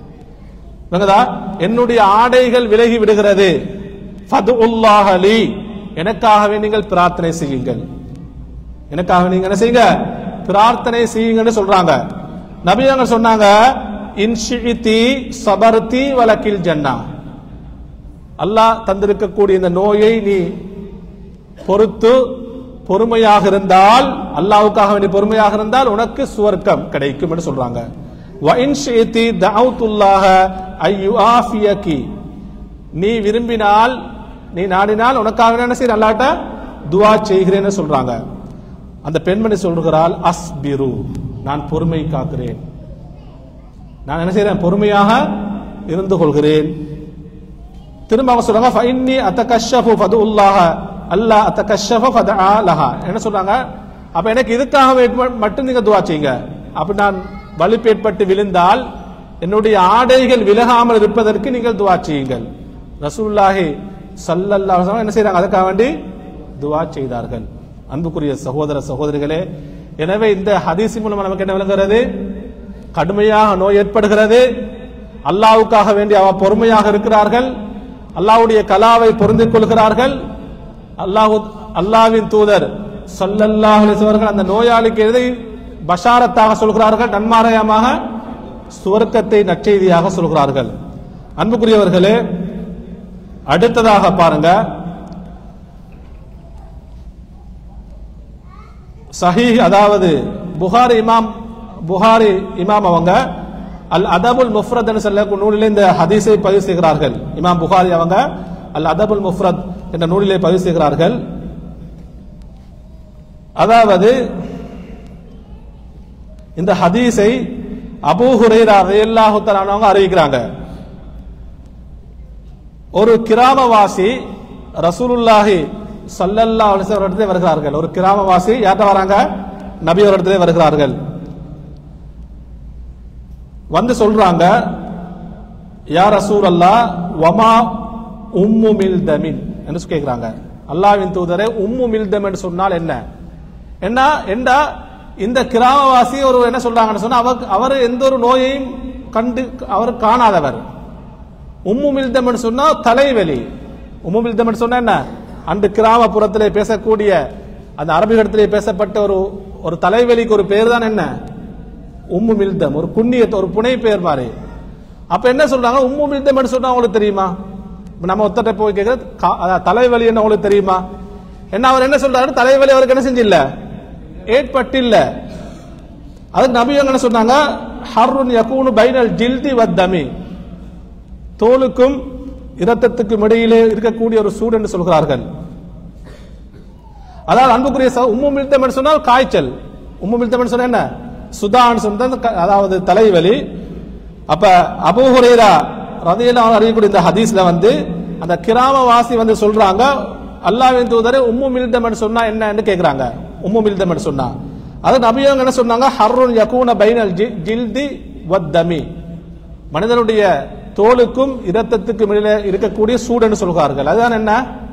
என்னுடைய ஆடைகள் விலகி விடுகிறது, ஃபதுல்லாஹ லி, எனக்காகவே நீங்கள் பிரார்த்தனை செய்யுங்கள், எனக்காக நீங்க என்ன செய்யுங்க, பிரார்த்தனை செய்யுங்கன்னு சொல்றாங்க. நபி அவங்க சொன்னாங்க, இன்ஷிஇதி சபர்தி வலக்கில் ஜன்னா, அல்லாஹ் தந்திருக்கக்கூடிய இந்த நோயை நீ பொறுத்து பொறுமையாக இருந்தால், அல்லாஹ்வுக்காக வேண்டி பொறுமையாக இருந்தால் உனக்கு சுவர்க்கம் கிடைக்கும் என்று சொல்றாங்க. வ இன் ஷிஇதி தஅவுத்துல்லாஹ அய்யுஆஃபியகி, நீ விரும்பினால், நீ நாடினால் உனக்காக என்ன செய்ய அல்லாஹ்ட்ட துஆ செய்கிறேன்னு சொல்றாங்க. அந்த பெண்மணி சொல்கிறாள், அஸ்பிரு, நான் பொறுமை காக்கிறேன், நான் என்ன செய்றேன், பொறுமையாக இருந்து கொள்கிறேன். திரும்ப அவங்க சொல்றாங்க, ஃபஇன்னி அத்தகஷ்ஷஃபு ஃபதுல்லாஹ அல்லா அத்தகஷ்ஷஃப ஃபதஆ லஹா, என்ன சொல்றாங்க, அப்ப எனக்கு இதுக்காக மட்டும் நீங்க துஆ செய்யுங்க. அப்ப நான் வலிப்பேற்பட்டு விழுந்தால் என்னுடைய ஆடைகள் விலகாமல் இருப்பதற்கு நீங்கள் துஆ செய்யுங்கள். ரசூலுல்லாஹி ஸல்லல்லாஹு அலைஹி வஸல்லம் என்ன செய்றாங்க, அதுக்காக வேண்டி துஆ செய்தார்கள். அன்புக்குரிய சகோதர சகோதரிகளே, எனவே இந்த ஹதீஸ் மூலம் நமக்கு என்ன விளங்குகிறது, கடுமையாக நோய் ஏற்படுகிறது, அல்லாஹ்வுக்காக வேண்டி அவ பொறுமையாக இருக்கிறார்கள், அல்லாஹ்வுடைய கலாவை பொருந்திக் கொள்கிறார்கள். அல்லாஹ் அல்லாஹ்வின் தூதர் ஸல்லல்லாஹு அலைஹி வஸல்லம் அந்த நோயாளிக்கு எதை பஷாரத்தாக சொல்கிறார்கள், நன்மாராயமாக சுவர்க்கத்தை நற்செய்தியாக சொல்கிறார்கள். அன்புக்குரியவர்களே, அடுத்ததாக பாருங்க, சஹீஹ், அதாவது புகாரி இமாம் புகாரி இமாம் அவங்க அல் அதபுல் முஃப்ரத் என்று சொல்லக்கூடிய நூலிலே இந்த ஹதீஸை பதிவு செய்கிறார்கள். இமாம் புகாரி அவங்க அல் அதபுல் முஃப்ரத் என்ற நூலிலே பதிவு செய்கிறார்கள். அதாவது இந்த ஹதீஸை அபூ ஹுரைரா ரலியல்லாஹு தஆலா அன்ஹு அறிவிக்கிறாங்க. ஒரு கிராமவாசி ரசூலுல்லாஹி ஸல்லல்லாஹு அலைஹி வஸல்லம் இடத்திலே வருகிறார்கள். ஒரு கிராமவாசி யார்ட்ட வராங்க, நபி அவர்களிடத்திலே வருகிறார்கள். வந்து சொல்றாங்க, யா ரசூலல்லாஹ் வமா உம்மு மில்தமின் என்று கேட்கிறாங்க. அல்லாஹ்வின் தூதரே, உம்மு மில்தம் என்று சொன்னால் என்ன? என்ன என்றா இந்த கிராமவாசி ஒரு என்ன சொல்றாங்கன்னு சொன்னா, அவர் அவர் எந்த ஒரு நோயையும் கண்டு அவர் காணாதவர். உம்மு மில்தம் என்று சொன்னா தலைவலி. உம்மு மில்தம் என்று சொன்னா என்ன, அந்த கிராமப்புறத்திலே பேசக்கூடிய அந்த அரபிகளிடத்திலே பேசப்பட்ட ஒரு ஒரு தலைவலிக்கு ஒரு பேர் தான் என்ன, உம்மு மில்தம், ஒரு புண்ணியத்தை, ஒரு புனை பெயர் மாதிரி. அப்ப என்ன சொல்றாங்க, உம்மு மில்தம் என்று சொன்னா உங்களுக்கு தெரியுமா? நம்ம ஒத்தட்ட போய் கேட்கறது தலைவலி என்ன உங்களுக்கு தெரியுமா? என்ன அவர் என்ன சொல்றாரு, தலைவலி அவருக்கு என்ன செஞ்சில்ல, ஏற்பட்டில்ல. அதுக்கு நபி என்ன சொன்னாங்க, ஹர்ருன் யகூனு பைனல் ஜில்தி வத்தமி, தோலுக்கும் இரத்தத்துக்கும் இடையிலே இருக்கக்கூடிய ஒரு சூடு என்று சொல்கிறார்கள். அதாவது அன்புக்குரிய உம்மு மில்தம் என்று சொன்னால் காய்ச்சல். உம்மு மில்தம் என்று சொன்னா என்ன, சுதான் சொன்ன, அதாவது தலைவலி. அப்ப அபூ ஹுரைரா ரலியல்லாஹு அன்ஹு அறியக்கூடிய இந்த ஹதீஸ்ல வந்து அந்த கிராமவாசி வந்து சொல்றாங்க, அல்லாஹ்வின் தூதரே, உம்மு மில்தம் என்று சொன்னா என்ன என்று கேக்குறாங்க. உம்மு மில்தம் என்று சொன்னா அது நபி அவங்க என்ன சொன்னாங்க, ஹர்ருன் யகூன பைனல் ஜில்தி வத்தமி, மனிதனுடைய தோலுக்கும் இரத்தத்துக்கும் இடையில இருக்கக்கூடிய சூடு என்று சொல்கிறார்கள். அதுதான் என்ன,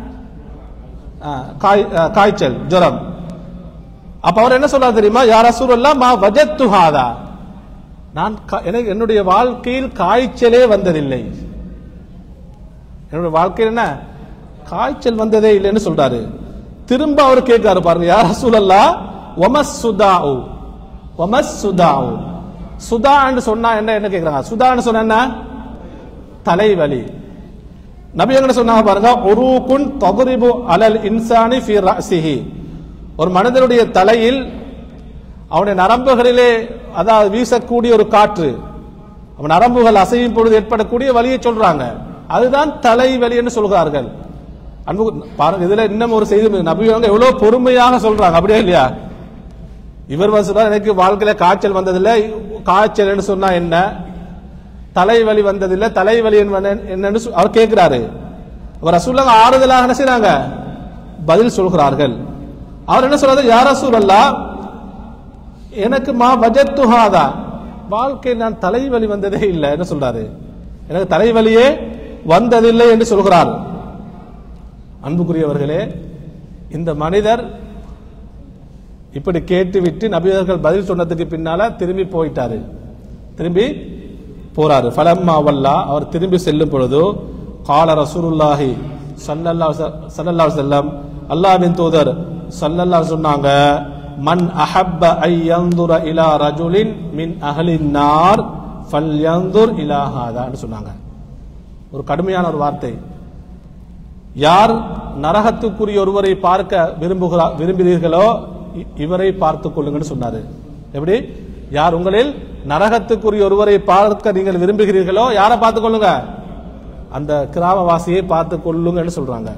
காய்ச்சல், ஜுரம். அப்ப அவர் என்ன சொல்றாரு தெரியுமா, யா ரசூலல்லாஹ் மா வஜத்து ஹாதா, நான் எனக்கு என்னுடைய வாழ்க்கையில் காய்ச்சலே வந்ததில்லை, என்னுடைய வாழ்க்கையில் என்ன காய்ச்சல் வந்ததே இல்லைன்னு சொல்றாரு. திரும்ப அவர் கேட்கிறாரு பாருங்க, யா ரசூலல்லாஹ் வமஸ் சுதாஉ, வமஸ் சுதாஉ, சுதா என்று சொன்னா என்ன என்ன கேக்குறாங்க. சுதான்னு சொன்னா என்ன, தலைவலி. நபி என்ன சொன்னாங்க பாருங்க, உரூகுன் தத்ரிபு அலல் இன்சானி ஃபீ ரஅஸிஹி, ஒரு மனிதனுடைய தலையில் அவனுடைய நரம்புகளிலே அதாவது வீசக்கூடிய ஒரு காற்று, அவன் நரம்புகள் அசையும் பொழுது ஏற்படக்கூடிய வலியை சொல்றாங்க, அதுதான் தலைவலி என்று சொல்கிறார்கள். அன்பு பாருங்க, இதுல இன்னும் ஒரு செய்தி, நபி அவங்க எவ்வளவு பொறுமையாக சொல்றாங்க, அப்படியே இல்லையா? இவர் சொல்றாரு, எனக்கு வாழ்க்கையில காய்ச்சல் வந்ததில்லை, காய்ச்சல் என்று சொன்னா என்ன, தலைவலி வந்ததில்லை, தலைவலி என்னன்னு அவர் கேட்கிறாரு. அவர் ரசூலுல்லாஹ் ஆறுதலாக என்ன செய்றாங்க, பதில் சொல்கிறார்கள். அவர் என்ன சொல்றாரு, யா ரசூலல்லாஹ் எனக்கு மா வஜத்து ஹாதா, வாழ்க்கையில் நான் தலைவலி வந்ததே இல்லை என்ன சொல்றாரு, எனக்கு தலைவலியே வந்ததில்லை என்று சொல்கிறார். அன்புக்குரியவர்களே, இந்த மனிதர் இப்படி கேட்டுவிட்டு நபியர்கள் பதில் சொன்னதுக்கு பின்னால திரும்பி போயிட்டாரு, திரும்பி போறாரு. ஃபலம்மா வல்லா, அவர் திரும்பி செல்லும் பொழுது கால ரசூலுல்லாஹி ஸல்லல்லாஹு ஸல்லல்லாஹு அலைஹி வஸல்லம், அல்லாஹ்வின் தூதர் ஸல்லல்லாஹு சொன்னாங்க, மன் அஹப்ப ஐ யன்துர இலா ரஜுலின் மின் அஹ்லின் நார் ஃபல்யன்துர் இலா ஹாதா என்று சொன்னாங்க. ஒரு கடுமையான ஒரு வார்த்தை. யார் நரகத்துக்குரிய ஒருவரை பார்க்க விரும்புகிறார் விரும்புகிறீர்களோ இவரை பார்த்துக் கொள்ளுங்கன்னு சொன்னாரு. எப்படி? யார் உங்களில் நரகத்துக்குரிய ஒருவரை பார்க்க நீங்கள் விரும்புகிறீர்களோ யாரை பார்த்துக் கொள்ளுங்க? அந்த கிராமவாசியை பார்த்துக் கொள்ளுங்கன்னு சொல்றாங்க.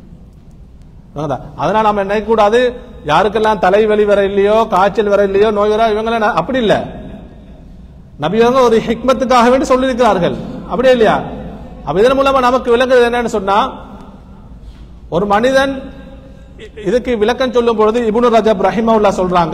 அதனால நம்ம நினைக்க கூடாது யாருக்கெல்லாம் தலைவலி வர இல்லையோ, காய்ச்சல் வர இல்லையோ, நோய் வர இவங்கள அப்படி இல்ல. நபியவங்க ஒரு ஹிக்மத்துக்காக வேண்டி சொல்லியிருக்கிறார்கள். அப்படியே இல்லையா? அப்ப இதன் மூலமா நமக்கு விளங்குது என்னன்னு சொன்னா, ஒரு மனிதன் இதுக்கு விளக்கம் சொல்லும் பொழுது இப்னு ரஜப் ரஹிமஹுல்லாஹ் சொல்றாங்க,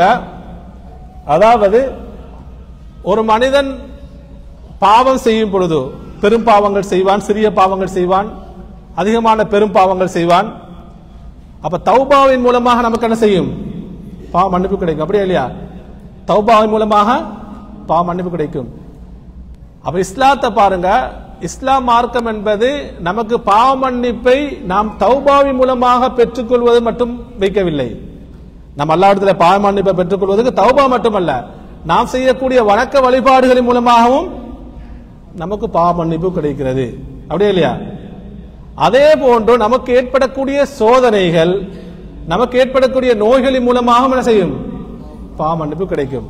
அதாவது ஒரு மனிதன் பாவம் செய்யும் பொழுது பெரும் பாவங்கள் செய்வான், சிறிய பாவங்கள் செய்வான், அதிகமான பெரும் பாவங்கள் செய்வான். அப்ப தௌபாவின் மூலமாக நமக்கு என்ன செய்யும்? பாவ மன்னிப்பு கிடைக்கும். அப்படியே இல்லையா? தௌபாவின் மூலமாக பாவ மன்னிப்பு கிடைக்கும். அப்ப இஸ்லாத்தை பாருங்க, இஸ்லாம் மார்க்கம் என்பது நமக்கு பாவ மன்னிப்பை நாம் தௌபாவின் மூலமாக பெற்றுக்கொள்வது மட்டும் வைக்கவில்லை. நம்ம அல்லாஹ்விடத்தில் பாவ மன்னிப்பை பெற்றுக்கொள்வதற்கு தௌபா மட்டுமல்ல, நாம் செய்யக்கூடிய வணக்க வழிபாடுகளின் மூலமாகவும் நமக்கு பாவ மன்னிப்பு கிடைக்கிறது. அப்படியே இல்லையா? அதே போன்று நமக்கு ஏற்படக்கூடிய சோதனைகள், நமக்கு ஏற்படக்கூடிய நோய்களின் மூலமாகவும் என்ன செய்யும்? பாவ மன்னிப்பு கிடைக்கும்.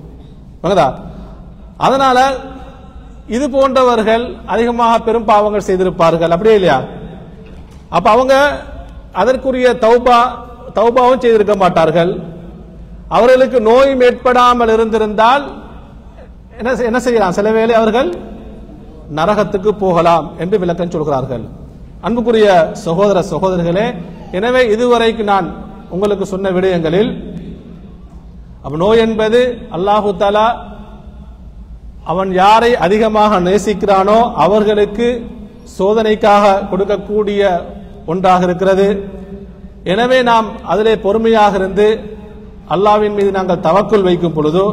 அதனால இது போன்றவர்கள் அதிகமாக பெரும் பாவங்கள் செய்திருப்பார்கள். அப்படியே இல்லையா? அப்ப அவங்க அதற்குரிய தௌபா தௌபாவும் செய்திருக்க மாட்டார்கள். அவர்களுக்கு நோய் ஏற்படாமல் இருந்திருந்தால் என்ன என்ன செய்யலாம்? சில வேளை அவர்கள் நரகத்துக்கு போகலாம் என்று விளக்கம் சொல்கிறார்கள். அன்புக்குரிய சகோதர சகோதரர்களே, எனவே இதுவரைக்கு நான் உங்களுக்கு சொன்ன விடயங்களில் அப்ப நோய் என்பது அல்லாஹு தஆலா அவன் யாரை அதிகமாக நேசிக்கிறானோ அவர்களுக்கு சோதனைக்காக கொடுக்கக்கூடிய ஒன்றாக இருக்கிறது. எனவே நாம் அதிலே பொறுமையாக இருந்து அல்லாஹ்வின் மீது நாங்கள் தவக்குல் வைக்கும் பொழுது,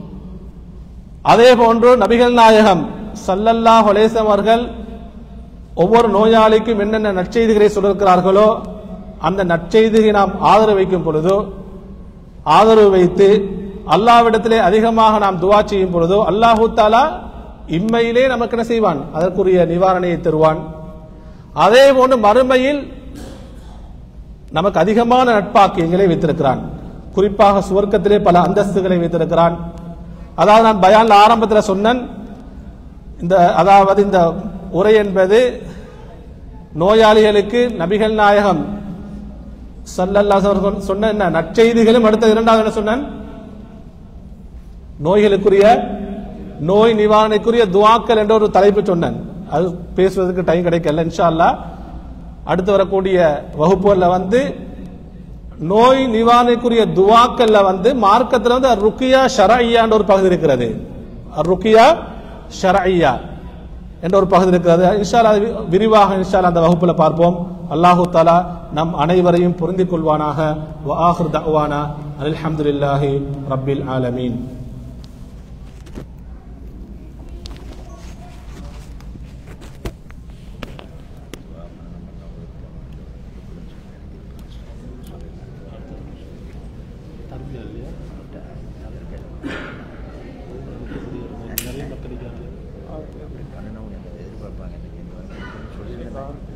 அதே போன்று நபிகள் நாயகம் ஸல்லல்லாஹு அலைஹி வஸல்லம் அவர்கள் ஒவ்வொரு நோயாளிக்கும் என்னென்ன நற்செய்திகளை சொல்லிருக்கிறார்களோ அந்த நற்செய்தியை நாம் ஆதரவு வைக்கும் பொழுதோ, ஆதரவு வைத்து அல்லாஹ்விடத்திலே அதிகமாக நாம் துஆ செய்யும் பொழுதோ அல்லாஹு தஆலா இம்மையிலே நமக்கு என்ன செய்வான்? அதற்குரிய நிவாரணையை தருவான். அதே போன்று மறுமையில் நமக்கு அதிகமான நட்பாக்கியங்களை வைத்திருக்கிறான். குறிப்பாக சுவர்க்கத்திலே பல அந்தஸ்துகளை வைத்திருக்கிறான். அதாவது நான் பயான்ல ஆரம்பத்தில் சொன்னேன், இந்த அதாவது இந்த உரை என்பது நோயாளிகளுக்கு நபிகள் நாயகம் ஸல்லல்லாஹு அலைஹி வஸல்லம் சொன்ன என்ன நற்செய்திகளும் அடுத்த இரண்டாவது என்ன சொன்னேன்? நோய்களுக்குரிய நோய் நிவாரணைக்குரிய துஆக்கள் என்ற ஒரு தலைப்பு சொன்னேன். அது பேசுவதற்கு டைம் கிடைக்கல. இன்ஷா அல்லாஹ் அடுத்து வரக்கூடிய வகுப்புல வந்து நோய் நிவாரணைக்குரிய துஆக்கள்ல வந்து மார்க்கத்துல வந்து ருக்கியா ஷரஇய்யா என்ற ஒரு பகுதி இருக்கிறது. ருக்கியா ஷரஇய்யா என்ற ஒரு பகுதி இருக்கிறது. இன்ஷா அல்லாஹ் விரிவாக இன்ஷா அல்லாஹ் அந்த வகுப்புல பார்ப்போம். அல்லாஹு தஆலா நம் அனைவரையும் புரிந்து கொள்வானாக. வ ஆகிர் தஅவானா அல்ஹம்துலில்லாஹி ரப்பில் ஆலமீன். நிறைய மக்களுக்கு